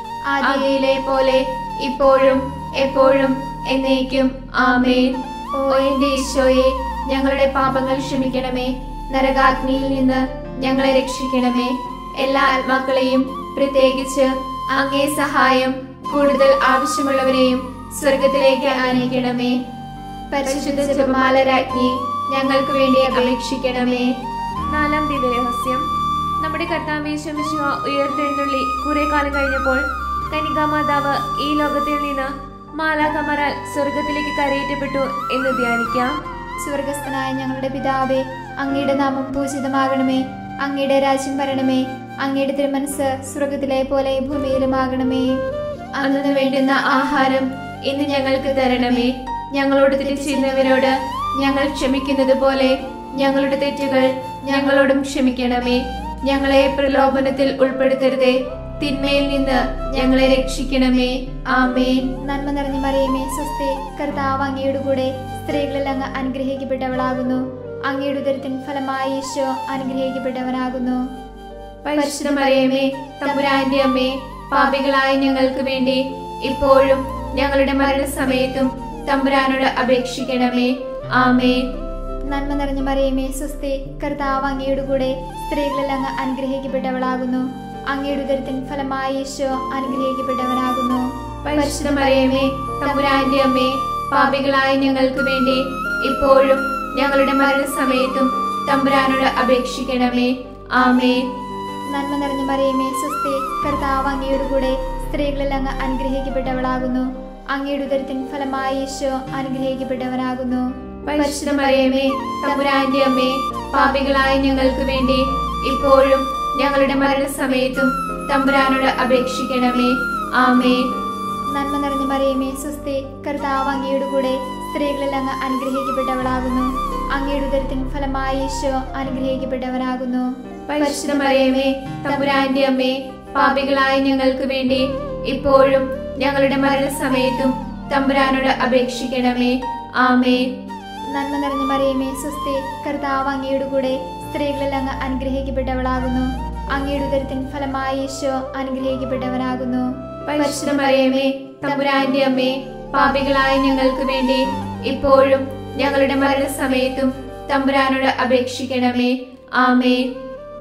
Speaker 2: ആദിയിലെ പോലെ ഇപ്പോഴും എപ്പോഴും എന്നേക്കും. ആമേൻ. ഓ എന്റെ ഈശോയെ, ഞങ്ങളുടെ പാപങ്ങൾ ക്ഷമിക്കണമേ. നരകാഗ്നിയിൽ നിന്ന് ഞങ്ങളെ രക്ഷിക്കണമേ. എല്ലാ ആത്മാക്കളെയും, പ്രത്യേകിച്ച് അങ്ങേ സഹായം കൂടുതൽ ആവശ്യമുള്ളവരെയും സ്വർഗത്തിലേക്ക് ആനയിക്കണമേ. പരിശുദ്ധ ജപമാല രാജ്ഞി, ഞങ്ങൾക്ക് വേണ്ടി അപേക്ഷിക്കണമേ.
Speaker 1: നാലാം ദിവ്യരഹസ്യം. നമ്മുടെ കർത്താവ് യേശു മിശിഹ ഉയർത്തെഴുന്നള്ളി കുറെ കാലം കഴിഞ്ഞപ്പോൾ കന്യകാമാതാവ് ഈ ലോകത്തിൽ നിന്ന് മാലാഖമാരാൽ സ്വർഗത്തിലേക്ക് കരയേറ്റപ്പെട്ടു എന്ന് ധ്യാനിക്കാം.
Speaker 3: സ്വർഗസ്ഥനായ ഞങ്ങളുടെ പിതാവേ, അങ്ങയുടെ നാമം പൂജിതമാകണമേ. അങ്ങയുടെ രാജ്യം വരണമേ. അങ്ങയുടെ തിരുമനസ് സ്വർഗത്തിലെ പോലെ ഭൂമിയിലുമാകണമേ.
Speaker 2: അന്നു വേണ്ടുന്ന ആഹാരം ഇന്ന് ഞങ്ങൾക്ക് തരണമേ. ഞങ്ങളോട് തെറ്റ് ചെയ്യുന്നവരോട് ഞങ്ങൾ ക്ഷമിക്കുന്നത് പോലെ ഞങ്ങളുടെ തെറ്റുകൾ ഞങ്ങളോടും ക്ഷമിക്കണമേ. ഞങ്ങളെ പ്രലോഭനത്തിൽ ഉൾപ്പെടുത്തരുതേ, തിന്മയിൽ നിന്ന് ഞങ്ങളെ രക്ഷിക്കണമേ. ആമേൻ.
Speaker 3: നന്മ നിറഞ്ഞ മറിയമേ സ്വസ്തി, കർത്താവ് അങ്ങയുടെ കൂടെ സ്ത്രീകളിൽ അങ്ങ് അനുഗ്രഹിക്കപ്പെട്ടവളാകുന്നു. അങ്ങയുടെ ഉദരത്തിൻ ഫലമായി ഈശോ അനുഗ്രഹിക്കപ്പെട്ടവനാകുന്നു.
Speaker 2: പരിശുദ്ധ മറിയമേ, തമ്പുരാന്റെ അമ്മേ, പാപികളായ ഞങ്ങൾക്ക് വേണ്ടി ഇപ്പോഴും ഞങ്ങളുടെ മരണസമയത്തും തമ്പുരാനോട് അപേക്ഷിക്കണമേ. ആമേൻ.
Speaker 3: നന്മ നിറഞ്ഞ മറിയമേ സ്വസ്തി, കർത്താവ് അങ്ങയുടെ കൂടെ സ്ത്രീകളിൽ അങ്ങ് അനുഗ്രഹിക്കപ്പെട്ടവളാകുന്നു. അങ്ങയുടെ ഉദരത്തിൻ ഫലമായി ഈശോ അനുഗ്രഹിക്കപ്പെട്ടവനാകുന്നു.
Speaker 2: പരിശുദ്ധ മറിയമേ, തമ്പുരാന്റെ അമ്മേ, പാപികളായ ഞങ്ങൾക്ക് വേണ്ടി ഇപ്പോഴും ഞങ്ങളുടെ മരണസമയത്തും തമ്പുരാനോട് അപേക്ഷിക്കണമേ. ആമേൻ.
Speaker 3: നന്മ നിറഞ്ഞ മറിയമേ സ്വസ്തി, കർത്താവ് അങ്ങയുടെ കൂടെ സ്ത്രീകളിൽ അങ്ങ് അനുഗ്രഹിക്കപ്പെട്ടവളാകുന്നു. അങ്ങയുടെ ഉദരത്തിൻ ഫലമായി ഈശോ അനുഗ്രഹിക്കപ്പെട്ടവനാകുന്നു.
Speaker 2: പരിശുദ്ധ മറിയമേ, തമ്പുരാന്റെ അമ്മേ, പാപികളായ ഞങ്ങൾക്ക് വേണ്ടി ഇപ്പോഴും ഞങ്ങളുടെ മരണസമയത്തും തമ്പുരാനോട് അപേക്ഷിക്കണമേ. ആമേൻ.
Speaker 3: നന്മ നിറഞ്ഞ മറിയമേ സ്വസ്തി, കർത്താവ് അങ്ങയുടെ കൂടെ സ്ത്രീകളിൽ അങ്ങ് അനുഗ്രഹിക്കപ്പെട്ടവളാകുന്നു. അങ്ങയുടെ ഉദരത്തിൻ ഫലമായി ഈശോ അനുഗ്രഹിക്കപ്പെട്ടവനാകുന്നു.
Speaker 2: പരിശുദ്ധ മറിയമേ, തമ്പുരാന്റെ അമ്മേ, പാപികളായ ഞങ്ങൾക്ക് വേണ്ടി ഇപ്പോഴും ഞങ്ങളുടെ മരണസമയത്തും തമ്പുരാനോട് അപേക്ഷിക്കണമേ. ആമേൻ.
Speaker 3: നന്മ നിറഞ്ഞ മറിയമേ സ്വസ്തി, കർത്താവ് അങ്ങയുടെ കൂടെ സ്ത്രീകളിൽ അങ്ങ് അനുഗ്രഹിക്കപ്പെട്ടവളാകുന്നു. അങ്ങയുടെ ഉദരത്തിൻ ഫലമായി ഈശോ അനുഗ്രഹിക്കപ്പെട്ടവനാകുന്നു.
Speaker 2: പരിശുദ്ധ മറിയമേ, തമ്പുരാന്റെ അമ്മേ, പാപികളായ ഞങ്ങൾക്ക് വേണ്ടി ഇപ്പോഴും ഞങ്ങളുടെ മരണസമയത്തും തമ്പുരാനോട് അപേക്ഷിക്കണമേ. ആമേൻ.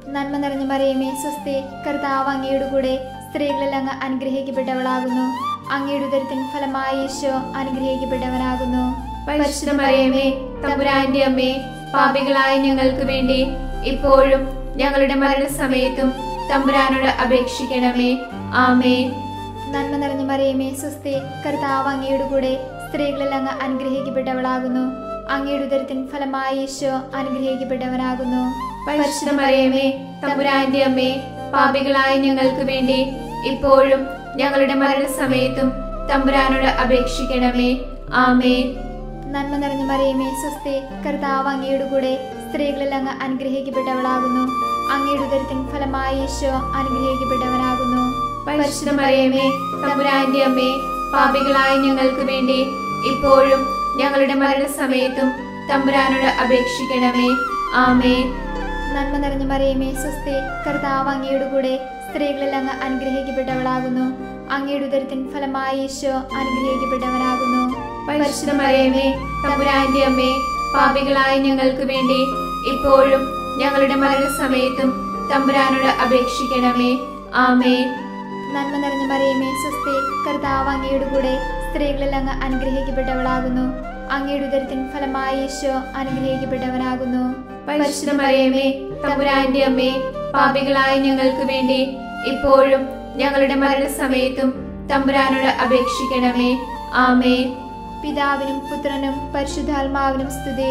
Speaker 3: നന്മ നിറഞ്ഞ മറിയമേ സ്വസ്തി, കർത്താവ് അങ്ങയുടെ കൂടെ സ്ത്രീകളിൽ അങ്ങ് അനുഗ്രഹിക്കപ്പെട്ടവളാകുന്നു. അങ്ങയുടെ ഉദരത്തിൻ ഫലമായി ഈശോ അനുഗ്രഹിക്കപ്പെട്ടവനാകുന്നു.
Speaker 2: പരിശുദ്ധ മറിയമേ തമ്പുരാന്റെ അമ്മേ, പാപികളായ ഞങ്ങൾക്ക് വേണ്ടി ഇപ്പോഴും ഞങ്ങളുടെ മരണസമയത്തും തമ്പുരാനോട് അപേക്ഷിക്കണമേ. ആമേൻ.
Speaker 3: നന്മ നിറഞ്ഞ മറിയമേ സ്വസ്തി, കർത്താവ് അങ്ങയുടെ കൂടെ സ്ത്രീകളിൽ അങ്ങ് അനുഗ്രഹിക്കപ്പെട്ടവളാകുന്നു. അങ്ങയുടെ ഉദരത്തിൻ ഫലമായി ഈശോ അനുഗ്രഹിക്കപ്പെട്ടവനാകുന്നു.
Speaker 2: പരിശുദ്ധ മറിയമേ തമ്പുരാന്റെ അമ്മേ, പാപികളായ ഞങ്ങൾക്ക് വേണ്ടി ഇപ്പോഴും ഞങ്ങളുടെ മരണസമയത്തും തമ്പുരാനോട് അപേക്ഷിക്കണമേ. ആമേൻ.
Speaker 3: നന്മ നിറഞ്ഞ മറിയമേ സ്വസ്തി, കർത്താവ് അങ്ങയുടെ കൂടെ സ്ത്രീകളിൽ അങ്ങ് അനുഗ്രഹിക്കപ്പെട്ടവളാകുന്നു. അങ്ങയുടെ ഉദരത്തിൻ ഫലമായി ഈശോ അനുഗ്രഹിക്കപ്പെട്ടവനാകുന്നു.
Speaker 2: പരിശുദ്ധ മറിയമേ തമ്പുരാന്റെ അമ്മേ, പാപികളായ ഞങ്ങൾക്ക് വേണ്ടി ഇപ്പോഴും ഞങ്ങളുടെ മരണസമയത്തും തമ്പുരാനോട് അപേക്ഷിക്കണമേ. ആമേൻ.
Speaker 3: നന്മ നിറഞ്ഞ മറിയമേ സ്വസ്തി, കർത്താവ് അങ്ങയുടെ കൂടെ സ്ത്രീകളിൽ അങ്ങ് അനുഗ്രഹിക്കപ്പെട്ടവളാകുന്നു. അങ്ങയുടെ ഉദരത്തിൻ ഫലമായി ഈശോ അനുഗ്രഹിക്കപ്പെട്ടവനാകുന്നു.
Speaker 2: പരിശുദ്ധ മറിയമേ തമ്പുരാന്റെ അമ്മേ, പാപികളായ ഞങ്ങൾക്ക് വേണ്ടി ഇപ്പോഴും ഞങ്ങളുടെ മരണസമയത്തും തമ്പുരാനോട് അപേക്ഷിക്കണമേ. ആമേൻ.
Speaker 3: നന്മ നിറഞ്ഞ മറിയമേ സ്വസ്തി, കർത്താവ് അങ്ങയുടെ കൂടെ സ്ത്രീകളിൽ അങ്ങ് അനുഗ്രഹിക്കപ്പെട്ടവളാകുന്നു. അങ്ങയുടെ ഉദരത്തിൻ ഫലമായി ഈശോ അനുഗ്രഹിക്കപ്പെട്ടവനാകുന്നു.
Speaker 2: പരിശുദ്ധ മറിയമേ തമ്പുരാന്റെ അമ്മേ, പാപികളായ ഞങ്ങൾക്ക് വേണ്ടി ഇപ്പോഴും ഞങ്ങളുടെ മരണസമയത്തും തമ്പുരാനോട് അപേക്ഷിക്കണമേ. ആമേൻ.
Speaker 3: പിതാവിനും പുത്രനും പരിശുദ്ധാത്മാവിനും സ്തുതി.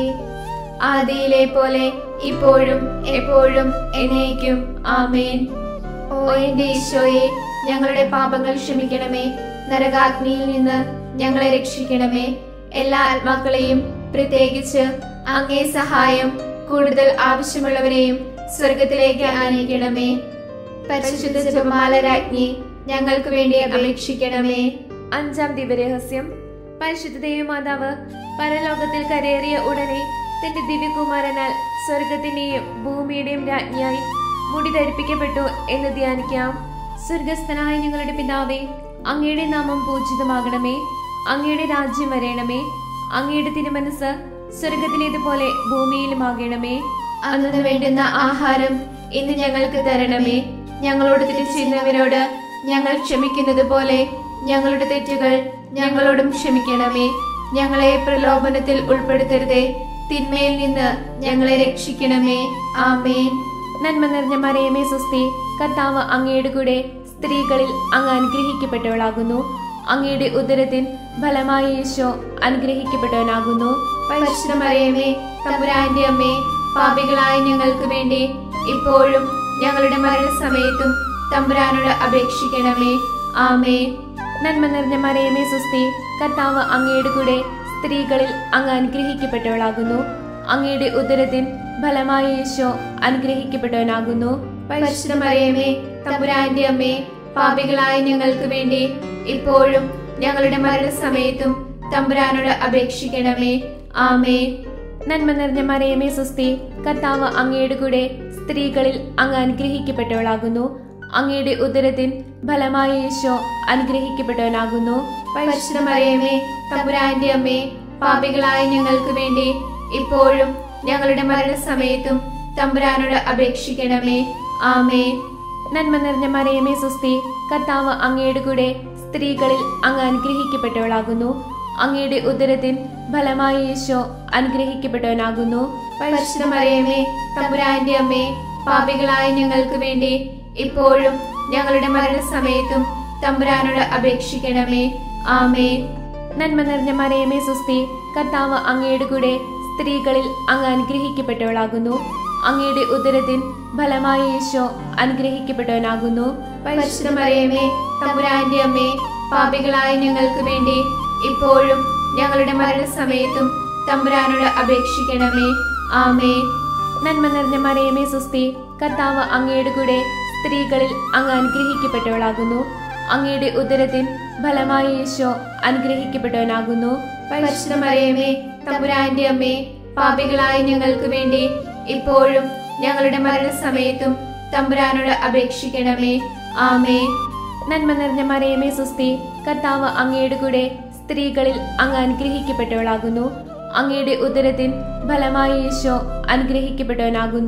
Speaker 2: ആദിയിലെ പോലെ ഇപ്പോഴും എപ്പോഴും എന്നേക്കും. ആമേൻ. ഓ എന്റെ ഈശോയെ, ഞങ്ങളുടെ പാപങ്ങൾ ക്ഷമിക്കണമേ. നരകാഗ്നിയിൽ നിന്ന് ഞങ്ങളെ രക്ഷിക്കണമേ. എല്ലാ ആത്മാക്കളെയും, പ്രത്യേകിച്ച് അങ്ങേ സഹായം കൂടുതൽ ആവശ്യമുള്ളവരെയും സ്വർഗത്തിലേക്ക് ആനയിക്കണമേ. പരിശുദ്ധ ജപമാല രാജ്ഞി, ഞങ്ങൾക്ക് വേണ്ടി അപേക്ഷിക്കണമേ.
Speaker 1: അഞ്ചാം ദിവ്യരഹസ്യം. പരിശുദ്ധ ദേവമാതാവ് പരലോകത്തിൽ കരയേറിയ ഉടനെ തന്റെ ദിവ്യകുമാരനാൽ സ്വർഗത്തിന്റെയും ഭൂമിയുടെയും രാജ്ഞിയായി മുടി ധരിപ്പിക്കപ്പെട്ടു എന്ന് ധ്യാനിക്കാം. സ്വർഗസ്ഥനായ ഞങ്ങളുടെ പിതാവേ, അങ്ങയുടെ നാമം പൂജിതമാകണമേ. അങ്ങയുടെ രാജ്യം വരേണമേ. അങ്ങയുടെ തിരുമനസ് സ്വർഗത്തിലേതുപോലെ ഭൂമിയിലുമാകണമേ.
Speaker 2: അന്നു വേണ്ടുന്ന ആഹാരം ഇന്ന് ഞങ്ങൾക്ക് തരണമേ. ഞങ്ങളോട് തെറ്റ് ചെയ്യുന്നവരോട് ഞങ്ങൾ ക്ഷമിക്കുന്നത് പോലെ ഞങ്ങളുടെ തെറ്റുകൾ ഞങ്ങളോടും ക്ഷമിക്കണമേ. ഞങ്ങളെ പ്രലോഭനത്തിൽ ഉൾപ്പെടുത്തരുതേ, തിന്മയിൽ നിന്ന് ഞങ്ങളെ രക്ഷിക്കണമേ. ആമേൻ.
Speaker 1: നന്മ നിറഞ്ഞ മറിയമേ സ്വസ്തി, കർത്താവ് അങ്ങയുടെ കൂടെ സ്ത്രീകളിൽ അങ്ങ് അനുഗ്രഹിക്കപ്പെട്ടവളാകുന്നു. അങ്ങയുടെ ഉദരത്തിൻ ഫലമായി ഈശോ അനുഗ്രഹിക്കപ്പെട്ടവനാകുന്നു.
Speaker 2: പരിശുദ്ധ മറിയമേ തമ്പുരാന്റെ അമ്മേ, പാപികളായ ഞങ്ങൾക്ക് വേണ്ടി ഇപ്പോഴും ഞങ്ങളുടെ മരണസമയത്തും തമ്പുരാനോട് അപേക്ഷിക്കണമേ. ആമേൻ.
Speaker 1: നന്മ നിറഞ്ഞ മറിയമേ സ്വസ്തി, കർത്താവ് അങ്ങയുടെ കൂടെ സ്ത്രീകളിൽ അങ്ങ് അനുഗ്രഹിക്കപ്പെട്ടവളാകുന്നു. അങ്ങയുടെ ഉദരത്തിൻ ഫലമായി ഈശോ അനുഗ്രഹിക്കപ്പെട്ടവനാകുന്നു.
Speaker 2: പരിശുദ്ധ മറിയമേ തമ്പുരാന്റെ അമ്മേ, പാപികളായ ഞങ്ങൾക്ക് വേണ്ടി ഇപ്പോഴും ഞങ്ങളുടെ മരണസമയത്തും തമ്പുരാനോട് അപേക്ഷിക്കണമേ. ആമേൻ.
Speaker 1: നന്മ നിറഞ്ഞ മറിയമേ സ്വസ്തി, കർത്താവ് അങ്ങയുടെ കൂടെ സ്ത്രീകളിൽ അങ്ങ് അനുഗ്രഹിക്കപ്പെട്ടവളാകുന്നു. അങ്ങയുടെ ഉദരത്തിൻ ഫലമായി ഈശോ അനുഗ്രഹിക്കപ്പെട്ടവനാകുന്നു.
Speaker 2: പരിശുദ്ധ മറിയമേ തമ്പുരാന്റെ അമ്മേ, പാപികളായ ഞങ്ങൾക്ക് വേണ്ടി ഇപ്പോഴും ഞങ്ങളുടെ മരണസമയത്തും തമ്പുരാനോട് അപേക്ഷിക്കണമേ. ആമേൻ.
Speaker 1: നന്മ നിറഞ്ഞ മറിയമേ സ്വസ്തി, കർത്താവ് അങ്ങയുടെ കൂടെ സ്ത്രീകളിൽ അങ്ങ് അനുഗ്രഹിക്കപ്പെട്ടവളാകുന്നു. അങ്ങയുടെ ഉദരത്തിൻ ഫലമായി ഈശോ അനുഗ്രഹിക്കപ്പെട്ടവനാകുന്നു.
Speaker 2: പരിശുദ്ധ മറിയമേ തമ്പുരാന്റെ അമ്മേ, പാപികളായ ഞങ്ങൾക്ക് വേണ്ടി ഇപ്പോഴും ഞങ്ങളുടെ മരണസമയത്തും തമ്പുരാനോട് അപേക്ഷിക്കണമേ. ആമേൻ.
Speaker 1: നന്മ നിറഞ്ഞ മറിയമേ സ്വസ്തി, കർത്താവ് അങ്ങയുടെ കൂടെ സ്ത്രീകളിൽ അങ്ങ് അനുഗ്രഹിക്കപ്പെട്ടവളാകുന്നു. അങ്ങയുടെ ഉദരത്തിൻ ഫലമായി ഈശോ അനുഗ്രഹിക്കപ്പെട്ടവനാകുന്നു.
Speaker 2: പരിശുദ്ധ മറിയമേ തമ്പുരാന്റെ അമ്മേ, പാപികളായ ഞങ്ങൾക്ക് വേണ്ടി ഇപ്പോഴും ഞങ്ങളുടെ മരണസമയത്തും തമ്പുരാനോട് അപേക്ഷിക്കണമേ. ആമേൻ.
Speaker 1: നന്മ നിറഞ്ഞ മറിയമേ സ്വസ്തി, കർത്താവ് അങ്ങയുടെ കൂടെ സ്ത്രീകളിൽ അങ്ങ് അനുഗ്രഹിക്കപ്പെട്ടവളാകുന്നു. അങ്ങയുടെ ഉദരത്തിൻ ഫലമായി ഈശോ അനുഗ്രഹിക്കപ്പെട്ടവനാകുന്നു.
Speaker 2: പരിശുദ്ധ മറിയമേ തമ്പുരാന്റെ അമ്മേ, പാപികളായ ഞങ്ങൾക്ക് വേണ്ടി ഇപ്പോഴും ഞങ്ങളുടെ മരണസമയത്തും തമ്പുരാനോട് അപേക്ഷിക്കണമേ. ആമേൻ.
Speaker 1: നന്മ നിറഞ്ഞ മറിയമേ സ്വസ്തി, കർത്താവ് അങ്ങയുടെ കൂടെ സ്ത്രീകളിൽ അങ്ങ് അനുഗ്രഹിക്കപ്പെട്ടവളാകുന്നു. അങ്ങയുടെ ഉദരത്തിൻ ഫലമായി ഈശോ അനുഗ്രഹിക്കപ്പെട്ടവനാകുന്നു.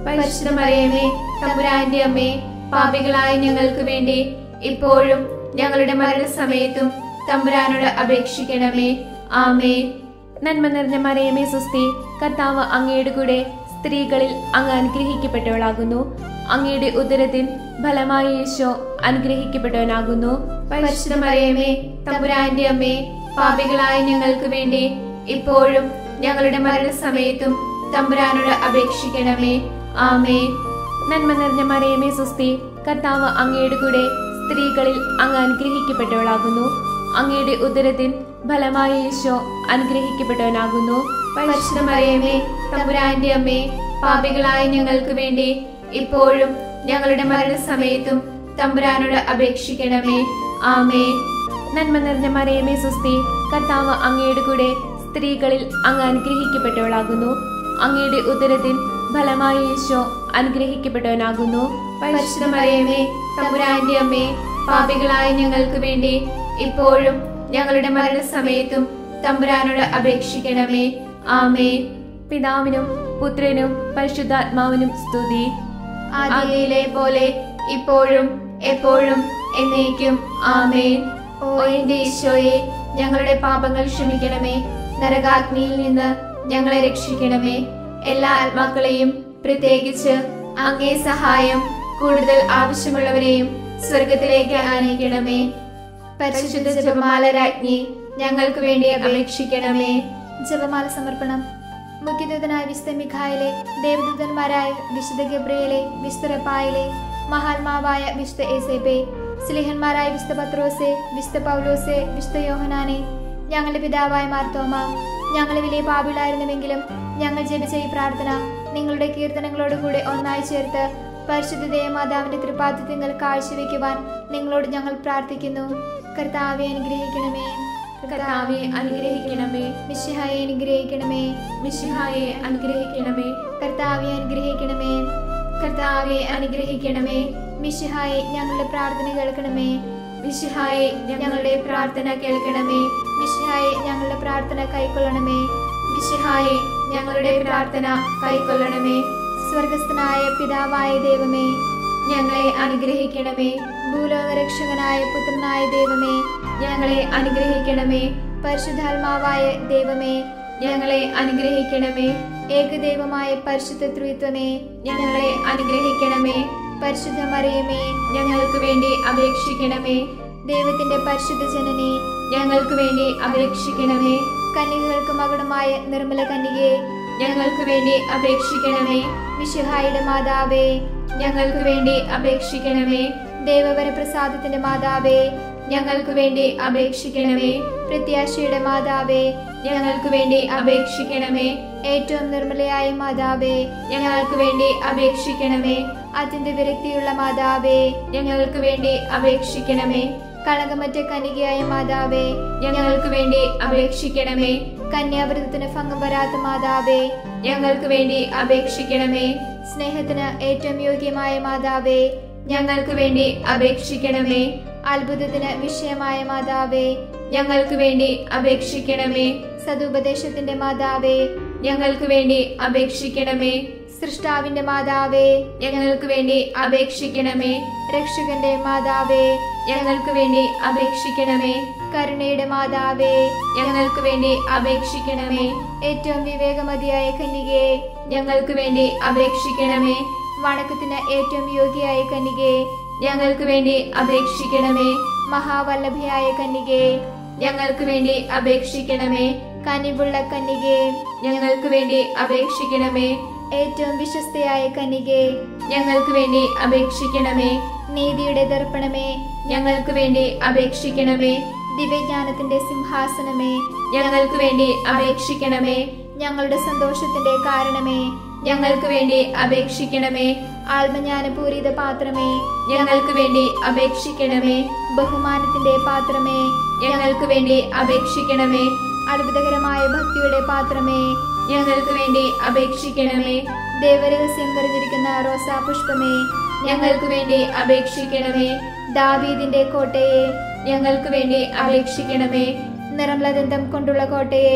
Speaker 2: പരിശുദ്ധ മറിയമേ തമ്പുരാന്റെ അമ്മേ, പാപികളായ ഞങ്ങൾക്ക് വേണ്ടി ഇപ്പോഴും ഞങ്ങളുടെ മരണസമയത്തും തമ്പുരാനോട് അപേക്ഷിക്കണമേ. ആമേൻ.
Speaker 1: നന്മ നിറഞ്ഞ മറിയമേ സ്വസ്തി, കർത്താവ് അങ്ങയുടെ കൂടെ സ്ത്രീകളിൽ അങ്ങ് അനുഗ്രഹിക്കപ്പെട്ടവളാകുന്നു. അങ്ങയുടെ ഉദരത്തിൻ ഫലമായി ഈശോ അനുഗ്രഹിക്കപ്പെട്ടവനാകുന്നു.
Speaker 2: പരിശുദ്ധ മറിയമേ തമ്പുരാന്റെ അമ്മേ, പാപികളായ ഞങ്ങൾക്ക് വേണ്ടി ഇപ്പോഴും ഞങ്ങളുടെ മരണസമയത്തും തമ്പുരാനോട് അപേക്ഷിക്കണമേ. ആമേൻ.
Speaker 1: നന്മ നിറഞ്ഞ മറിയമേ സ്വസ്തി, കർത്താവ് അങ്ങയുടെ കൂടെ സ്ത്രീകളിൽ അങ്ങ് അനുഗ്രഹിക്കപ്പെട്ടവളാകുന്നു. അങ്ങയുടെ ഉദരത്തിൻ ഫലമായി ഈശോ അനുഗ്രഹിക്കപ്പെട്ടവനാകുന്നു.
Speaker 2: പരിശുദ്ധ മറിയമേ തമ്പുരാന്റെ അമ്മേ, പാപികളായ ഞങ്ങൾക്ക് വേണ്ടി ഇപ്പോഴും ഞങ്ങളുടെ മരണസമയത്തും തമ്പുരാനോട് അപേക്ഷിക്കണമേ. ആമേൻ.
Speaker 1: നന്മ നിറഞ്ഞ മറിയമേ സ്വസ്തി, കർത്താവ് അങ്ങയുടെ കൂടെ സ്ത്രീകളിൽ അങ്ങ് അനുഗ്രഹിക്കപ്പെട്ടവളാകുന്നു. അങ്ങയുടെ ഉദരത്തിൻ ഫലമായി ഈശോ അനുഗ്രഹിക്കപ്പെട്ടവനാകുന്നു.
Speaker 2: പരിശുദ്ധ മറിയമേ തമ്പുരാന്റെ അമ്മേ, പാപികളായ ഞങ്ങൾക്ക് വേണ്ടി ഇപ്പോഴും ഞങ്ങളുടെ മരണസമയത്തും തമ്പുരാനോട് അപേക്ഷിക്കണമേ. ആമേൻ.
Speaker 1: പിതാവിനും പുത്രനും പരിശുദ്ധാത്മാവിനും സ്തുതി.
Speaker 2: ആദിയിലെ പോലെ ഇപ്പോഴും എപ്പോഴും എന്നേക്കും. ആമേൻ. ഓ എന്റെ ഈശോയെ, ഞങ്ങളുടെ പാപങ്ങൾ ക്ഷമിക്കണമേ. നരകാഗ്നിയിൽ നിന്ന് ഞങ്ങളെ രക്ഷിക്കണമേ. എല്ലാ ആത്മാക്കളെയും, പ്രത്യേകിച്ച് അങ്ങേ സഹായം കൂടുതൽ ആവശ്യമുള്ളവരെയും സ്വർഗത്തിലേക്ക് ആനയിക്കണമേ. പരിശുദ്ധ ജപമാല രാജ്ഞി, ഞങ്ങൾക്ക് വേണ്ടി അപേക്ഷിക്കണമേ.
Speaker 3: ജപമാല സമർപ്പണം. മുഖ്യദൂതനായ വിശുദ്ധ മിഖായേലെ, ദേവദൂതന്മാരായ വിശുദ്ധ ഗബ്രിയേലെ, വിശുദ്ധ റഫായേലെ, മഹാത്മാവായ വിശുദ്ധ ഏസേപ്പേ, സ്ലീഹന്മാരായ വിശുദ്ധ പത്രോസേ, വിശുദ്ധ പൗലോസേ, വിശുദ്ധ യോഹനാനെ, ഞങ്ങളുടെ പിതാവായ മാർത്തോമ, ഞങ്ങൾ വലിയ പാപികളായിരുന്നുവെങ്കിലും ഞങ്ങൾ ജപിച്ച ഈ പ്രാർത്ഥന നിങ്ങളുടെ കീർത്തനങ്ങളോടുകൂടെ ഒന്നായി ചേർത്ത് പരിശുദ്ധ ദേവമാതാവിന്റെ തൃപ്പാദത്തിൽ കാഴ്ചവെക്കുവാൻ നിങ്ങളോട് ഞങ്ങൾ പ്രാർത്ഥിക്കുന്നു. കർത്താവെ അനുഗ്രഹിക്കണമേ.
Speaker 1: കർത്താവെ അനുഗ്രഹിക്കണമേ.
Speaker 3: മിശിഹായെ അനുഗ്രഹിക്കണമേ.
Speaker 1: മിശിഹായെ അനുഗ്രഹിക്കണമേ.
Speaker 3: കർത്താവെ അനുഗ്രഹിക്കണമേ.
Speaker 2: കർത്താവെ അനുഗ്രഹിക്കണമേ.
Speaker 3: മിശിഹായെ ഞങ്ങളുടെ പ്രാർത്ഥന കേൾക്കണമേ.
Speaker 2: മിശിഹായെ ഞങ്ങളുടെ പ്രാർത്ഥന കേൾക്കണമേ.
Speaker 3: മിശിഹായെ ഞങ്ങളുടെ പ്രാർത്ഥന കൈക്കൊള്ളണമേ.
Speaker 2: മിശിഹായെ ഞങ്ങളുടെ പ്രാർത്ഥന കൈക്കൊള്ളണമേ.
Speaker 3: സ്വർഗസ്ഥനായ പിതാവായ ദൈവമേ,
Speaker 2: ഞങ്ങളെ അനുഗ്രഹിക്കണമേ.
Speaker 3: ഭൂലോകരക്ഷകനായ പുത്രനായ ദൈവമേ,
Speaker 2: ഞങ്ങളെ അനുഗ്രഹിക്കണമേ.
Speaker 3: പരിശുദ്ധാത്മാവായ ദൈവമേ,
Speaker 2: ഞങ്ങളെ അനുഗ്രഹിക്കണമേ.
Speaker 3: ഏകദൈവമായ പരിശുദ്ധ ത്രിത്വമേ,
Speaker 2: ഞങ്ങളെ അനുഗ്രഹിക്കണമേ.
Speaker 3: പരിശുദ്ധ മറിയമേ,
Speaker 2: ഞങ്ങൾക്ക് വേണ്ടി അപേക്ഷിക്കണമേ.
Speaker 3: ദൈവത്തിന്റെ പരിശുദ്ധ ജനനേ,
Speaker 2: ഞങ്ങൾക്ക് വേണ്ടി അപേക്ഷിക്കണമേ.
Speaker 3: കന്യകൾക്ക് മകുടമായ നിർമ്മല കന്യകേ,
Speaker 2: ഞങ്ങൾക്ക് വേണ്ടി അപേക്ഷിക്കണമേ.
Speaker 3: മിശിഹായുടെ മാതാവേ,
Speaker 2: ഞങ്ങൾക്ക് വേണ്ടി അപേക്ഷിക്കണമേ.
Speaker 3: ദേവവരപ്രസാദത്തിന്റെ മാതാവേ,
Speaker 2: ഞങ്ങൾക്ക് വേണ്ടി അപേക്ഷിക്കണമേ.
Speaker 3: പ്രത്യാശയുടെ മാതാവേ,
Speaker 2: ഞങ്ങൾക്ക് വേണ്ടി അപേക്ഷിക്കണമേ.
Speaker 3: ഏറ്റവും നിർമ്മലയായ മാതാവേ,
Speaker 2: ഞങ്ങൾക്ക് വേണ്ടി അപേക്ഷിക്കണമേ.
Speaker 3: അത്യന്ത വിരക്തിയുള്ള മാതാവേ,
Speaker 2: ഞങ്ങൾക്ക് വേണ്ടി അപേക്ഷിക്കണമേ.
Speaker 3: കളങ്കമറ്റ കന്യകയായ മാതാവേ,
Speaker 2: ഞങ്ങൾക്ക് വേണ്ടി അപേക്ഷിക്കണമേ.
Speaker 3: കന്യാവ്രതത്തിന് ഭംഗം വരാത്ത മാതാവേ,
Speaker 2: ഞങ്ങൾക്ക് വേണ്ടി അപേക്ഷിക്കണമേ.
Speaker 3: സ്നേഹത്തിന് ഏറ്റവും യോഗ്യമായ മാതാവേ,
Speaker 2: ഞങ്ങൾക്ക് വേണ്ടി അപേക്ഷിക്കണമേ.
Speaker 3: അത്ഭുതത്തിന് വിഷയമായ മാതാവേ,
Speaker 2: ഞങ്ങൾക്ക് വേണ്ടി അപേക്ഷിക്കണമേ.
Speaker 3: സതുപദേശത്തിന്റെ മാതാവേ,
Speaker 2: ഞങ്ങൾക്ക് വേണ്ടി അപേക്ഷിക്കണമേ.
Speaker 3: സൃഷ്ടാവിന്റെ മാതാവേ,
Speaker 2: ഞങ്ങൾക്ക് വേണ്ടി അപേക്ഷിക്കണമേ.
Speaker 3: രക്ഷകന്റെ മാതാവേ,
Speaker 2: ഞങ്ങൾക്ക് വേണ്ടി അപേക്ഷിക്കണമേ.
Speaker 3: കരുണയുടെ മാതാവേ,
Speaker 2: ഞങ്ങൾക്ക് വേണ്ടി അപേക്ഷിക്കണമേ.
Speaker 3: ഏറ്റവും വിവേകമതിയായ കന്യകേ,
Speaker 2: ഞങ്ങൾക്ക് വേണ്ടി അപേക്ഷിക്കണമേ.
Speaker 3: വണക്കത്തിന് ഏറ്റവും യോഗ്യയായ കന്യകേ,
Speaker 2: ഞങ്ങൾക്ക് വേണ്ടി അപേക്ഷിക്കണമേ.
Speaker 3: മഹാവല്ലഭയായ കന്യകേ,
Speaker 2: ഞങ്ങൾക്ക് വേണ്ടി അപേക്ഷിക്കണമേ.
Speaker 3: കനിവുള്ള കന്യകേ,
Speaker 2: ഞങ്ങൾക്ക് വേണ്ടി അപേക്ഷിക്കണമേ.
Speaker 3: ഏറ്റവും വിശ്വസ്തയായ കന്യകേ,
Speaker 2: ഞങ്ങൾക്ക് വേണ്ടി അപേക്ഷിക്കണമേ.
Speaker 3: നീതിയുടെ ദർപ്പണമേ,
Speaker 2: ഞങ്ങൾക്ക് വേണ്ടി അപേക്ഷിക്കണമേ.
Speaker 3: ദിവ്യജ്ഞാനത്തിന്റെ സിംഹാസനമേ,
Speaker 2: ഞങ്ങൾക്ക് വേണ്ടി അപേക്ഷിക്കണമേ.
Speaker 3: ഞങ്ങളുടെ സന്തോഷത്തിന്റെ കാരണമേ,
Speaker 2: ഞങ്ങൾക്ക് വേണ്ടി അപേക്ഷിക്കണമേ.
Speaker 3: ആത്മജ്ഞാനപൂരിത പാത്രമേ,
Speaker 2: ഞങ്ങൾക്ക് വേണ്ടി അപേക്ഷിക്കണമേ.
Speaker 3: ബഹുമാനത്തിന്റെ പാത്രമേ,
Speaker 2: ഞങ്ങൾക്ക് വേണ്ടി അപേക്ഷിക്കണമേ.
Speaker 3: അത്ഭുതകരമായ ഭക്തിയുടെ പാത്രമേ,
Speaker 2: ഞങ്ങൾക്ക് വേണ്ടി അപേക്ഷിക്കണമേ.
Speaker 3: ദേവരഹസ്യം നിറഞ്ഞിരിക്കുന്ന റോസാ പുഷ്പമേ,
Speaker 2: ഞങ്ങൾക്ക് വേണ്ടി അപേക്ഷിക്കണമേ.
Speaker 3: ദാവീദിന്റെ കോട്ടയെ,
Speaker 2: ഞങ്ങൾക്ക് വേണ്ടി അപേക്ഷിക്കണമേ.
Speaker 3: നിറംലദന്തം കൊണ്ടുള്ള കോട്ടയെ,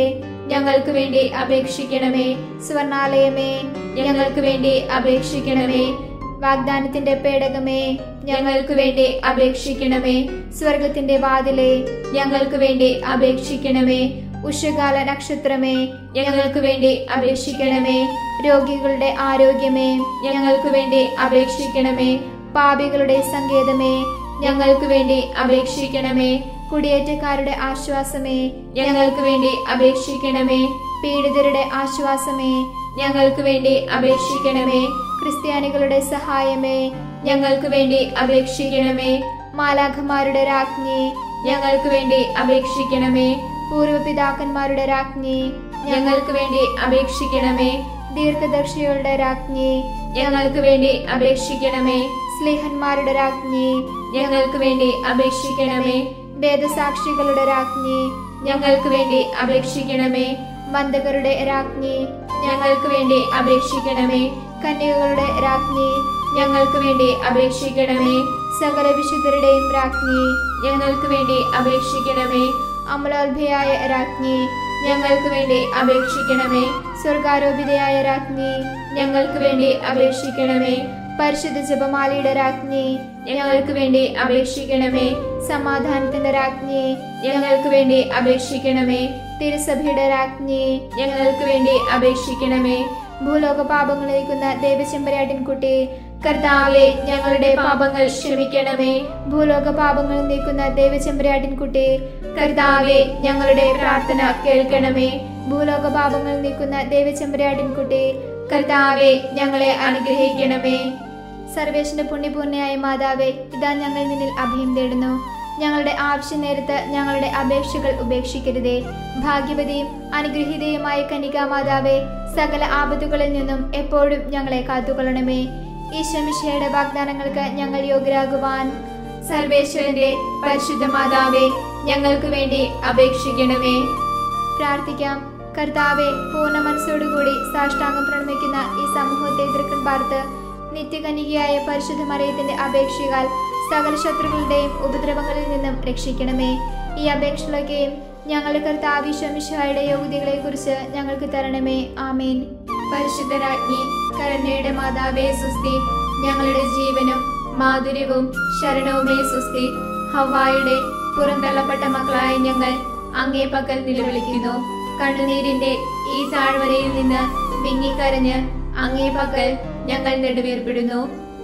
Speaker 2: ഞങ്ങൾക്ക് വേണ്ടി അപേക്ഷിക്കണമേ.
Speaker 3: സ്വർണാലയമേ,
Speaker 2: ഞങ്ങൾക്ക് വേണ്ടി അപേക്ഷിക്കണമേ.
Speaker 3: വാഗ്ദാനത്തിന്റെ പേടകമേ,
Speaker 2: ഞങ്ങൾക്ക് വേണ്ടി അപേക്ഷിക്കണമേ.
Speaker 3: സ്വർഗത്തിന്റെ വാതിലേ,
Speaker 2: ഞങ്ങൾക്ക് വേണ്ടി അപേക്ഷിക്കണമേ.
Speaker 3: ഉഷകാല നക്ഷത്രമേ,
Speaker 2: ഞങ്ങൾക്ക് വേണ്ടി അപേക്ഷിക്കണമേ.
Speaker 3: രോഗികളുടെ ആരോഗ്യമേ,
Speaker 2: ഞങ്ങൾക്ക് വേണ്ടി അപേക്ഷിക്കണമേ.
Speaker 3: പാപികളുടെ സങ്കേതമേ,
Speaker 2: ഞങ്ങൾക്ക് വേണ്ടി അപേക്ഷിക്കണമേ.
Speaker 3: കുടിയേറ്റക്കാരുടെ ആശ്വാസമേ,
Speaker 2: ഞങ്ങൾക്ക് വേണ്ടി അപേക്ഷിക്കണമേ.
Speaker 3: പീഡിതരുടെ ആശ്വാസമേ,
Speaker 2: ഞങ്ങൾക്ക് വേണ്ടി അപേക്ഷിക്കണമേ.
Speaker 3: ക്രിസ്ത്യാനികളുടെ സഹായമേ,
Speaker 2: ഞങ്ങൾക്ക് വേണ്ടി അപേക്ഷിക്കണമേ.
Speaker 3: മാലാഖമാരുടെ രാജ്ഞി,
Speaker 2: ഞങ്ങൾക്ക് വേണ്ടി അപേക്ഷിക്കണമേ.
Speaker 3: പൂർവപിതാക്കന്മാരുടെ രാജ്ഞി,
Speaker 2: ഞങ്ങൾക്ക് വേണ്ടി അപേക്ഷിക്കണമേ.
Speaker 3: ദീർഘദർശികളുടെ രാജ്ഞി,
Speaker 2: ഞങ്ങൾക്ക് വേണ്ടി അപേക്ഷിക്കണമേ.
Speaker 3: സ്ലേഹന്മാരുടെ രാജ്ഞി,
Speaker 2: ഞങ്ങൾക്ക് വേണ്ടി അപേക്ഷിക്കണമേ.
Speaker 3: വേദസാക്ഷികളുടെ രാജ്ഞി,
Speaker 2: ഞങ്ങൾക്ക് വേണ്ടി അപേക്ഷിക്കണമേ.
Speaker 3: വന്ദകരുടെ രാജ്ഞി,
Speaker 2: ഞങ്ങൾക്ക് വേണ്ടി അപേക്ഷിക്കണമേ.
Speaker 3: കന്യകകളുടെ രാജ്ഞി,
Speaker 2: ഞങ്ങൾക്ക് വേണ്ടി അപേക്ഷിക്കണമേ.
Speaker 3: സകല വിശുദ്ധരുടെയും രാജ്ഞി,
Speaker 2: ഞങ്ങൾക്ക് വേണ്ടി അപേക്ഷിക്കണമേ.
Speaker 3: അമലോത്ഭയായ രാജ്ഞി,
Speaker 2: ഞങ്ങൾക്ക് വേണ്ടി അപേക്ഷിക്കണമേ.
Speaker 3: സ്വർഗാരോപിതയായ രാജ്ഞി,
Speaker 2: ഞങ്ങൾക്ക് വേണ്ടി അപേക്ഷിക്കണമേ.
Speaker 3: പരിശുദ്ധ ജപമാലയുടെ രാജ്ഞി,
Speaker 2: ഞങ്ങൾക്ക് വേണ്ടി അപേക്ഷിക്കണമേ.
Speaker 3: സമാധാനത്തിന്റെ രാജ്ഞി,
Speaker 2: ഞങ്ങൾക്ക് വേണ്ടി അപേക്ഷിക്കണമേ.
Speaker 3: തിരുസഭയുടെ രാജ്ഞി,
Speaker 2: ഞങ്ങൾക്ക് വേണ്ടി അപേക്ഷിക്കണമേ.
Speaker 3: ഭൂലോക പാപങ്ങൾ നീക്കുന്ന ദേവശെമ്പരാട്ടിൻകുട്ടി,
Speaker 2: കർത്താവേ, ഞങ്ങളുടെ പാപങ്ങൾ ക്ഷമിക്കണമേ.
Speaker 3: ഭൂലോക പാപങ്ങൾ നീക്കുന്ന ദേവചെമ്പരാട്ടിൻകുട്ടി,
Speaker 2: കർത്താവേ, ഞങ്ങളുടെ പ്രാർത്ഥന കേൾക്കണമേ.
Speaker 3: ഭൂലോക പാപങ്ങൾ നീക്കുന്ന ദേവചെമ്പരാട്ടിൻകുട്ടി,
Speaker 2: കർത്താവേ, ഞങ്ങളെ അനുഗ്രഹിക്കണമേ.
Speaker 3: സർവേശ്വരന്റെ പുണ്യപൂർണ്ണയായ മാതാവേ, ഇതാ ഞങ്ങൾ നിന്നിൽ അഭയം തേടുന്നു. ഞങ്ങളുടെ ആവശ്യ നേരത്ത് ഞങ്ങളുടെ അപേക്ഷകൾ ഉപേക്ഷിക്കരുതേ. ഭാഗ്യവതിയും അനുഗ്രഹീതയുമായ കന്യകാമാതാവേ, സകല ആപത്തുകളിൽ നിന്നും എപ്പോഴും ഞങ്ങളെ കാത്തുകൊള്ളണമേ. ഈശോമിശിഹായുടെ വാഗ്ദാനങ്ങൾക്ക് ഞങ്ങൾ യോഗ്യരാകുവാൻ
Speaker 2: സർവേശ്വരന്റെ പരിശുദ്ധ മാതാവേ, ഞങ്ങൾക്ക് വേണ്ടി അപേക്ഷിക്കണമേ.
Speaker 3: പ്രാർത്ഥിക്കാം. കർത്താവെ, പൂർണ്ണ മനസ്സോടുകൂടി സാഷ്ടാംഗം പ്രണമിക്കുന്ന ഈ സമൂഹത്തെ എതിർക്കാൻ പാർത്ത് നിത്യകന്യകയായ പരിശുദ്ധ മറിയത്തിന്റെ അപേക്ഷയാൽ സകല ശത്രുക്കളുടെയും ഉപദ്രവങ്ങളിൽ നിന്നും രക്ഷിക്കണമേ. ഈ അപേക്ഷകളൊക്കെയും ഞങ്ങളുടെ കർത്താവ് ഈശോമിശിഹായുടെ യോഗ്യതകളെ കുറിച്ച് ഞങ്ങൾക്ക് തരണമേ. ആമേൻ.
Speaker 2: പരിശുദ്ധരാജ്ഞി, കരുണയുടെ മാതാവേ സുസ്തി. ഞങ്ങളുടെ ജീവനും മാധുര്യവും ശരണവുമേ സുസ്തി. ഹവ്വായുടെ പുറന്തള്ളപ്പെട്ട മക്കളായ ഞങ്ങൾ അങ്ങേ പക്കൽ നിലവിളിക്കുന്നു. കണ്ണുനീരിന്റെ ഈ താഴ്വരയിൽ നിന്ന് വിങ്ങിക്കരഞ്ഞ് അങ്ങേ പക്കൽ ഞങ്ങൾ നെടുവീർപ്പിടുന്നു.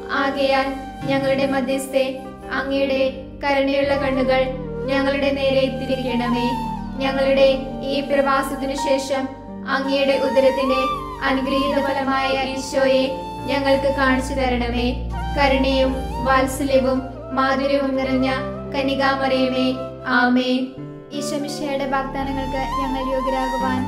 Speaker 2: ആകയാൽ ഞങ്ങളുടെ മധ്യസ്ഥെ, അങ്ങയുടെ കരുണയുള്ള കണ്ണുകൾ ഞങ്ങളുടെ നേരെ തിരിക്കണമേ. ഞങ്ങളുടെ ഈ പ്രവാസത്തിനു ശേഷം അങ്ങയുടെ ഉദരത്തിന്റെ അനുഗ്രഹീത ഫലമായ ഈശോയെ ഞങ്ങൾക്ക് കാണിച്ചു തരണമേ. കരുണയും വാത്സല്യവും മാധുര്യവും നിറഞ്ഞ കന്യകാമറിയമേ, ആമേൻ.
Speaker 3: ഈശോമിശിഹായുടെ വാഗ്ദാനങ്ങൾക്ക് ഞങ്ങൾ യോഗ്യരാകുവാൻ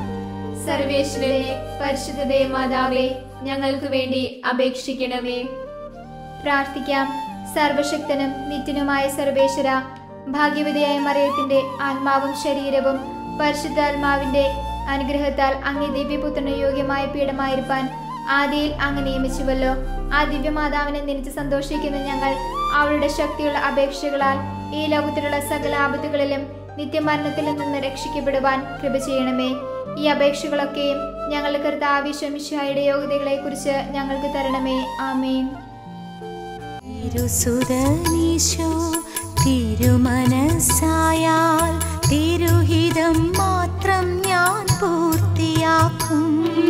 Speaker 2: സർവേശ്വരനെ പരിശുദ്ധ മാതാവേ, ഞങ്ങൾക്ക് വേണ്ടി അപേക്ഷിക്കണമേ.
Speaker 3: പ്രാർത്ഥിക്കാം. സർവശക്തനും നിത്യനുമായ സർവേശ്വര, ഭാഗ്യവതിയായ മറിയത്തിന്റെ ആത്മാവും ശരീരവും പരിശുദ്ധാത്മാവിന്റെ അനുഗ്രഹത്താൽ അങ്ങേ ദിവ്യപുത്രന് യോഗ്യമായ പീഠമായിരിക്കാൻ ആദിയിൽ അങ്ങ് നിയമിച്ചുവല്ലോ. ആ ദിവ്യമാതാവിനെ നിനച്ച് സന്തോഷിക്കുന്ന ഞങ്ങൾ അവളുടെ ശക്തിയുള്ള അപേക്ഷകളാൽ ഈ ലോകത്തിലുള്ള സകല ആപത്തുകളിലും നിത്യമരണത്തിൽ നിന്ന് രക്ഷിക്കപ്പെടുവാൻ കൃപ ചെയ്യണമേ. ഈ അപേക്ഷകളൊക്കെയും ഞങ്ങളുടെ കർത്താവ് ഈശോമിശിഹായുടെ യോഗ്യതകളെ കുറിച്ച് ഞങ്ങൾക്ക് തരണമേ. ആമേൻ.
Speaker 4: തിരുസുതനീശോ തിരുമനസ്സായാൽ തിരുഹിതം മാത്രം ഞാൻ പൂർത്തിയാക്കും.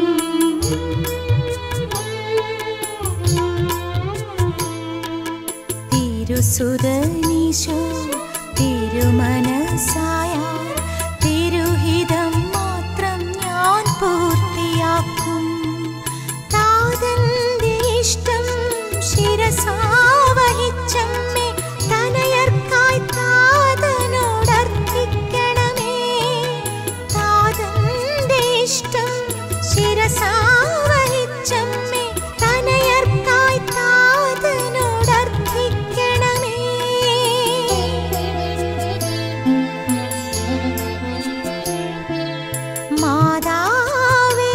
Speaker 4: തിരുസുതനീശോ തിരുമനസ്സായാൽ തിരുഹിതം മാത്രം ഞാൻ പൂർത്തിയാക്കും. താതന്റെ ഇഷ്ടം ശിരസാവഹിച്ചമ്മേ, തനയർക്കായി താതനോടർപ്പിക്കണമേ. താതന്റെ ഇഷ്ടം ശിരസാവഹിച്ചമ്മേ, തനയർക്കായി താതനോടർപ്പിക്കണമേ. മാതാവേ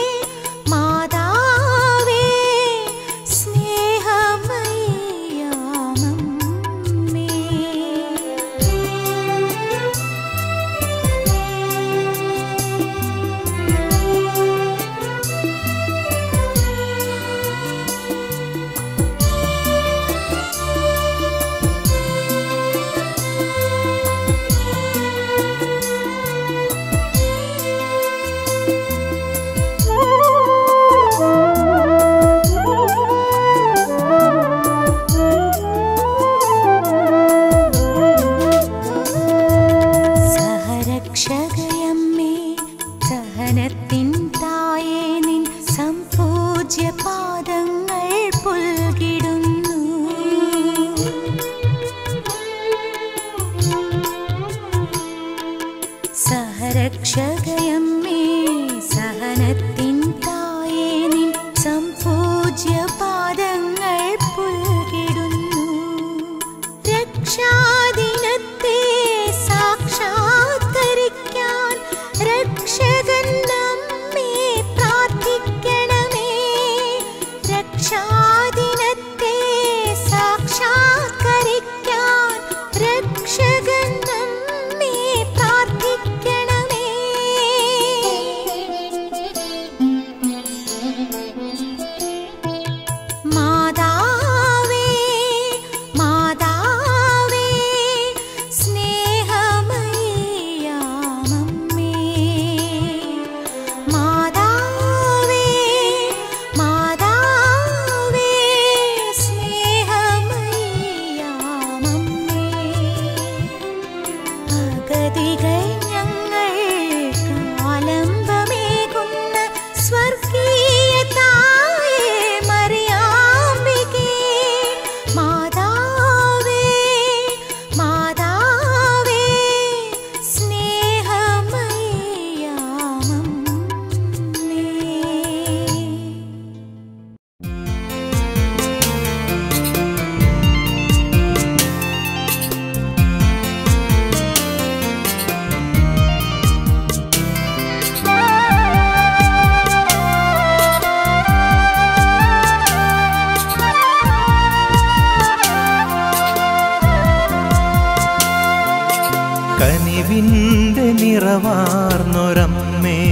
Speaker 4: മാതാവേ സ്നേഹമയ്യാമമ്മേ, മാതാവേ മാതാവേ സ്നേഹമയ്യാമമ്മേ അഗതികൾ ഞങ്ങൾക്ക് ആലംബമേകുന്ന സ്വർഗീയ തായേ മറിയാമ്പികേ മാതാവേ മാതാവേ സ്നേഹമയ്യാമമ്മേ
Speaker 5: കനിവിൻ്റെ നിറവാർന്നൊരമ്മേ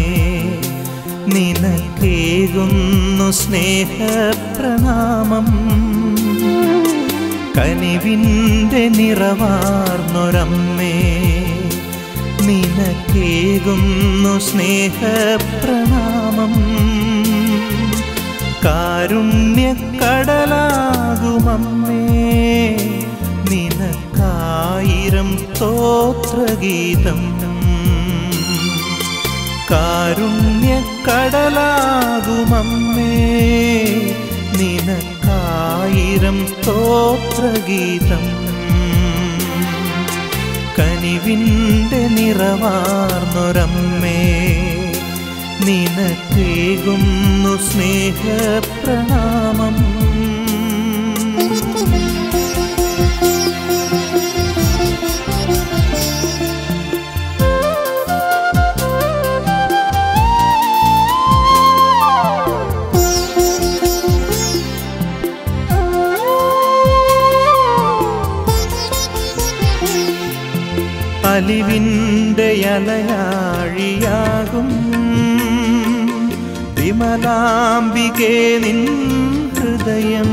Speaker 5: നിനക്കേകുന്നു സ്നേഹപ്രണാമം കനിവിൻ്റെ നിറവാർന്നൊരമ്മേ നിനക്കേകുന്നു സ്നേഹപ്രണാമം കാരുണ്യക്കടലാകുമമ്മേ നിനക്കായിരം സ്തോത്രഗീതം കാരുണ്യക്കടലാകുമമ്മേ നിനക്കായിരം സ്തോത്രഗീതം കനിവിൻ്റെ നിറവാർന്നൊരമ്മേ നിനക്കേകുന്നു സ്നേഹപ്രണാമം അലിവിൻ്റെ അലയാഴിയാകും വിമലാംബികേ നിൻ ഹൃദയം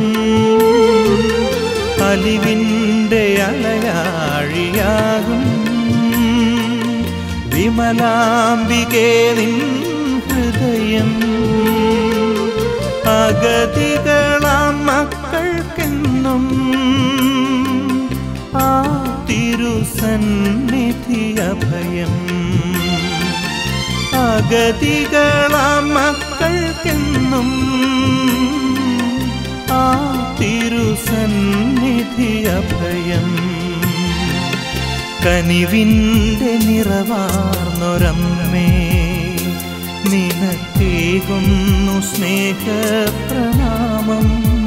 Speaker 5: അലിവിൻ്റെ അലയാഴിയാകും വിമലാംബികേ നിൻ ഹൃദയം അഗതികളാം മക്കൾക്കെന്നും ആ തിരുസന്നിധി അഭയം അഗതികളാം മക്കൾക്കെന്നും ആ തിരുസന്നിധി അഭയം കനിവിൻ്റെ നിറവാർന്നൊരമ്മേ നിനക്കേകുന്നു സ്നേഹപ്രണാമം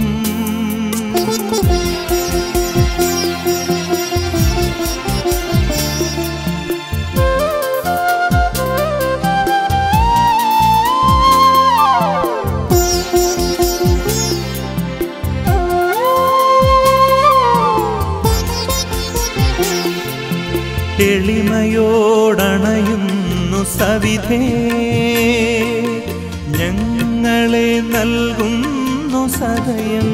Speaker 5: എളിമയോടണയുന്നു സവിധേ ഞങ്ങളെ നൽകുന്നു സദയം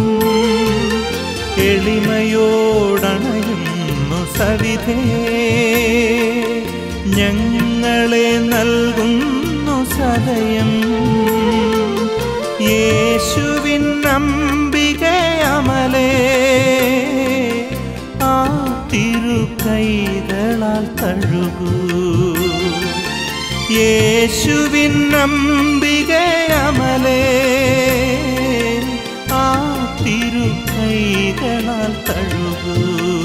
Speaker 5: എളിമയോടണയുന്നു സവിധേ ഞങ്ങളെ നൽകുന്നു സദയം യേശുവിൻ അംബികയമലേ ആ തിരുകൈകളാൽ തഴുകൂ യേശുവിൻ അംബികയമലേ ആ തിരുകൈകളാൽ തഴുകൂ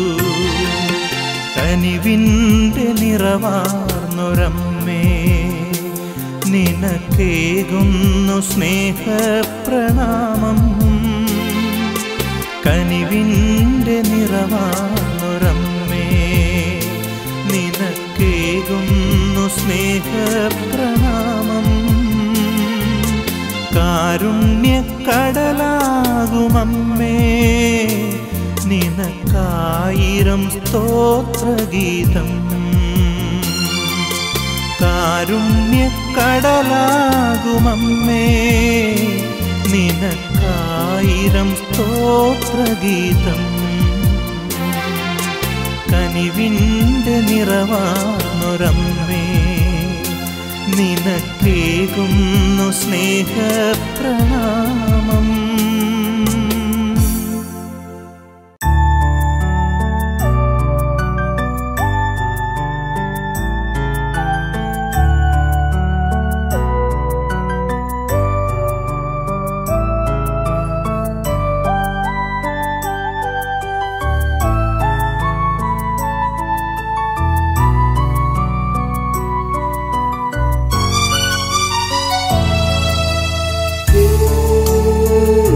Speaker 5: കനിവിൻ്റെ നിറവാർന്നൊരമ്മേ നിനക്കേകുന്നു സ്നേഹപ്രണാമം കനിവിൻ്റെ നിറവാർന്നൊരമ്മേ നിനക്കേകുന്നു സ്നേഹപ്രണാമം കാരുണ്യക്കടലാകുമമ്മേ നിനക്കായിരം സ്തോത്രഗീതം കാരുണ്യക്കടലാകുമമ്മേ നിനക്കായിരം സ്തോത്രഗീതം കനിവിൻ്റെ നിറവാർന്നൊരമ്മേ നിനക്കേകുന്നു സ്നേഹപ്രണാമം.
Speaker 4: Ooh.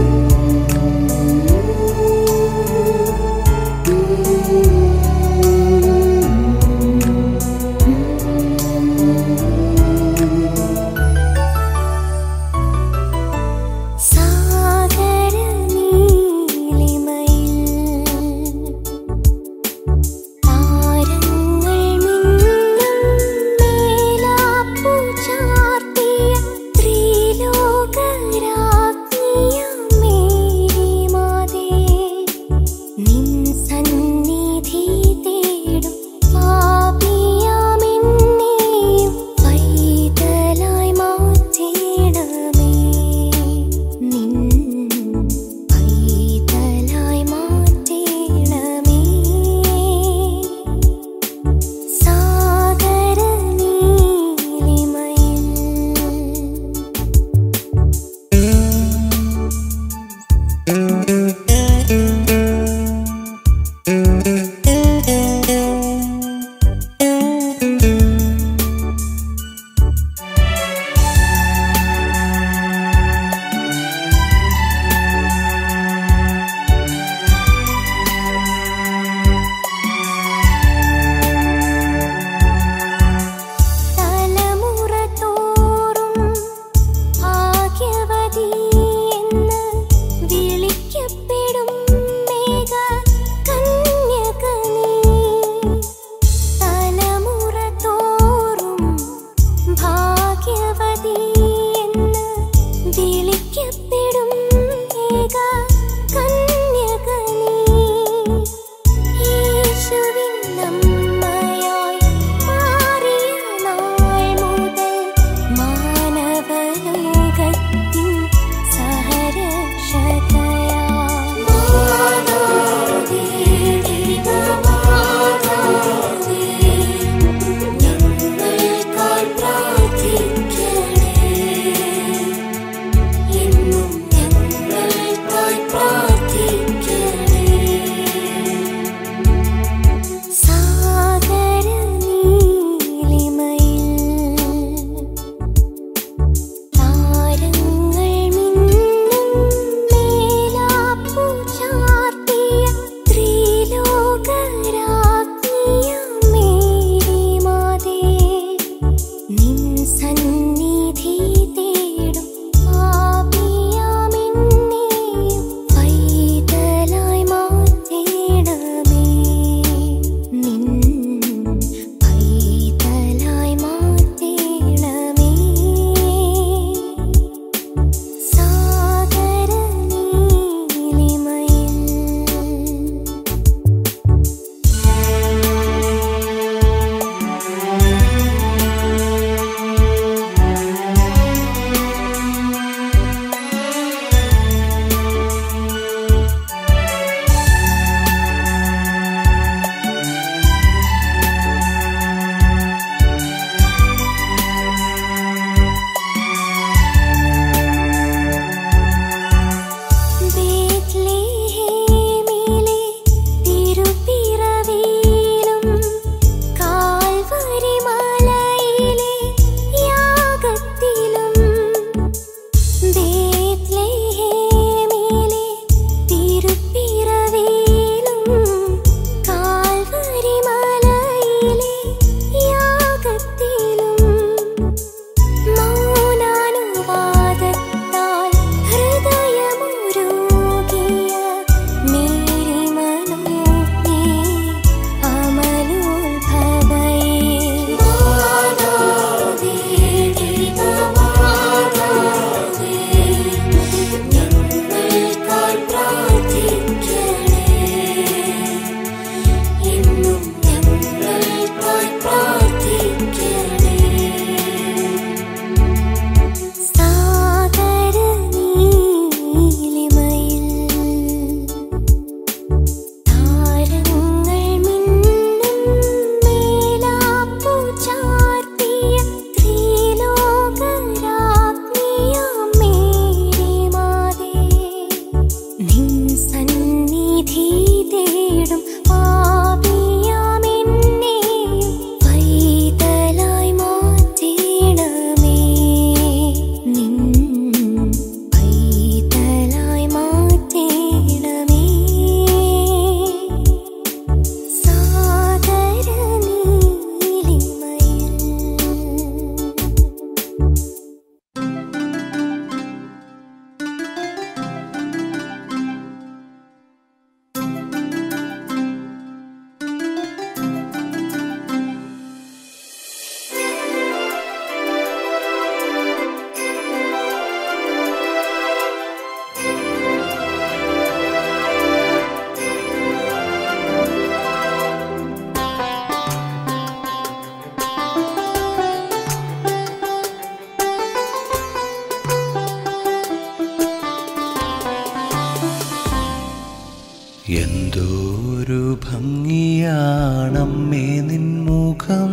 Speaker 5: എന്തോരു ഭംഗിയാണമ്മേ നിൻമുഖം,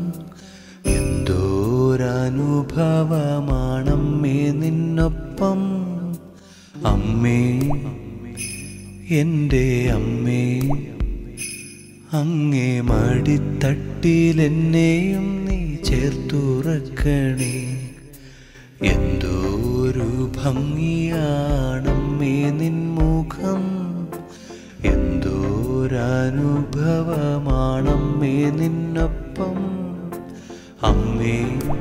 Speaker 5: എന്തോരനുഭവമാണമ്മേ നിന്നൊപ്പം. അമ്മേ, എൻ്റെ അമ്മേ, അങ്ങേ മടിത്തട്ടിലെന്നെയും നീ ചേർത്തുറക്കണേ. എന്തോരു ഭംഗിയാണമ്മേ നിൻമുഖം, എന്തോരനുഭവമാണമ്മേ നിന്നൊപ്പം. അമ്മേ,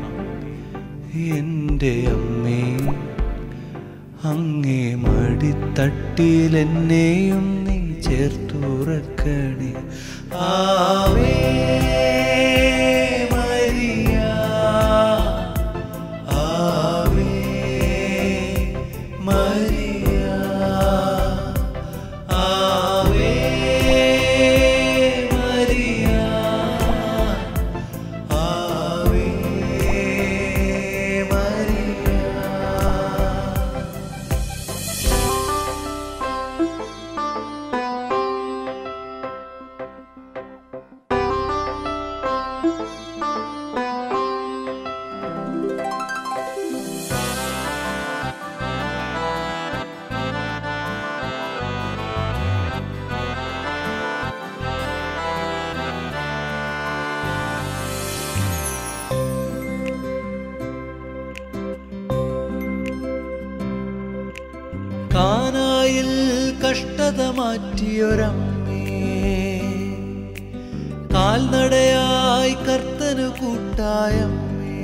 Speaker 5: എൻ്റെ അമ്മേ, അങ്ങേ മടിത്തട്ടിലെന്നെയും നീ ചേർത്തുറക്കണേ. Ave Maria, Ave Maria, Ave Maria, Ave Maria. കാനായിൽ കഷ്ടത മാറ്റിയൊരമ്മേ, കാൽനടയായി കർത്തനു കൂട്ടായമ്മേ.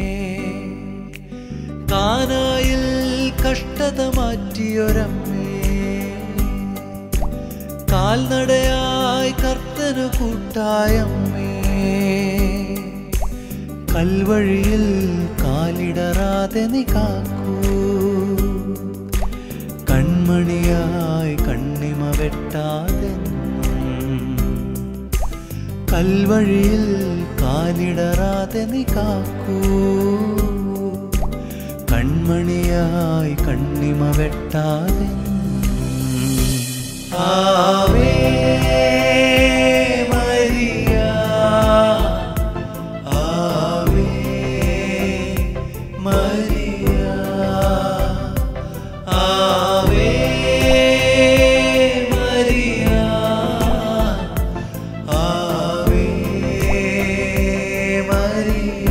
Speaker 5: കാനായിൽ കഷ്ടത മാറ്റിയൊരമ്മേ, കാൽനടയായി കർത്തനു കൂട്ടായമ്മേ. കൽവഴിയിൽ കാലിടറാതെ നീ കാക്കൂ, കൺമണിയായി കണ്ണിമ വെട്ടാതെ. കൽവഴിയിൽ കാലിടറാതെ നീ കാക്കൂ, കൺമണിയായി കണ്ണിമ വെട്ടാതെ. Ave Maria, Ave Maria, Ave Maria, Ave Maria.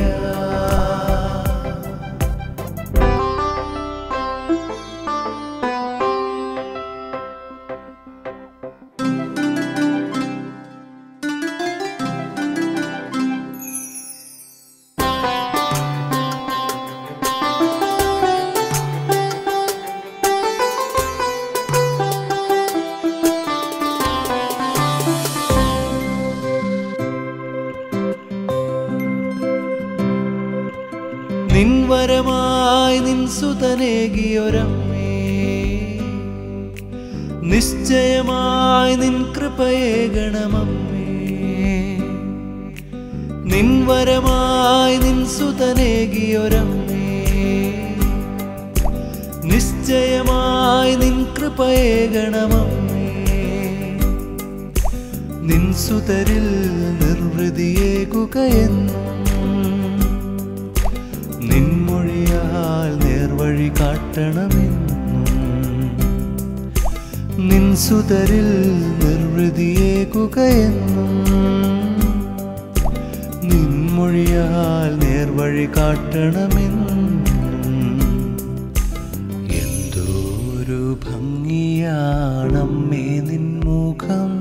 Speaker 5: നിൻവരമായി നിൻ സുതനേകിയൊരമ്മേ, നിശ്ചയമായി നിൻ കൃപയേകണമമ്മേ. നിൻവരമായി നിൻ സുതനേകിയൊരമ്മേ, നിശ്ചയമായി നിൻ കൃപയേകണമമ്മേ. നിൻ സുതരിൽ നിർവൃതിയേകുകയെന്നും നിൻമൊഴിയാൽ നേർവഴി കാട്ടണമെന്നും. നിൻ സുതരിൽ നിർവൃതിയേകുകയെന്നും നിൻമൊഴിയാൽ നേർവഴി കാട്ടണമെന്നും. എന്തോരു ഭംഗിയാണമ്മേ നിൻമുഖം,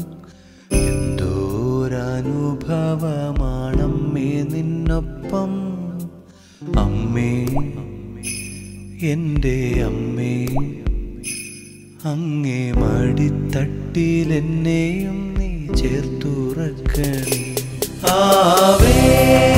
Speaker 5: എന്തോരനുഭവമാണമ്മേ നിന്നൊപ്പം. അമ്മേ, എൻ്റെ അമ്മേ, അങ്ങേ മടിത്തട്ടിലെന്നെയും നീ ചേർത്തുറക്കണേ. ആവേ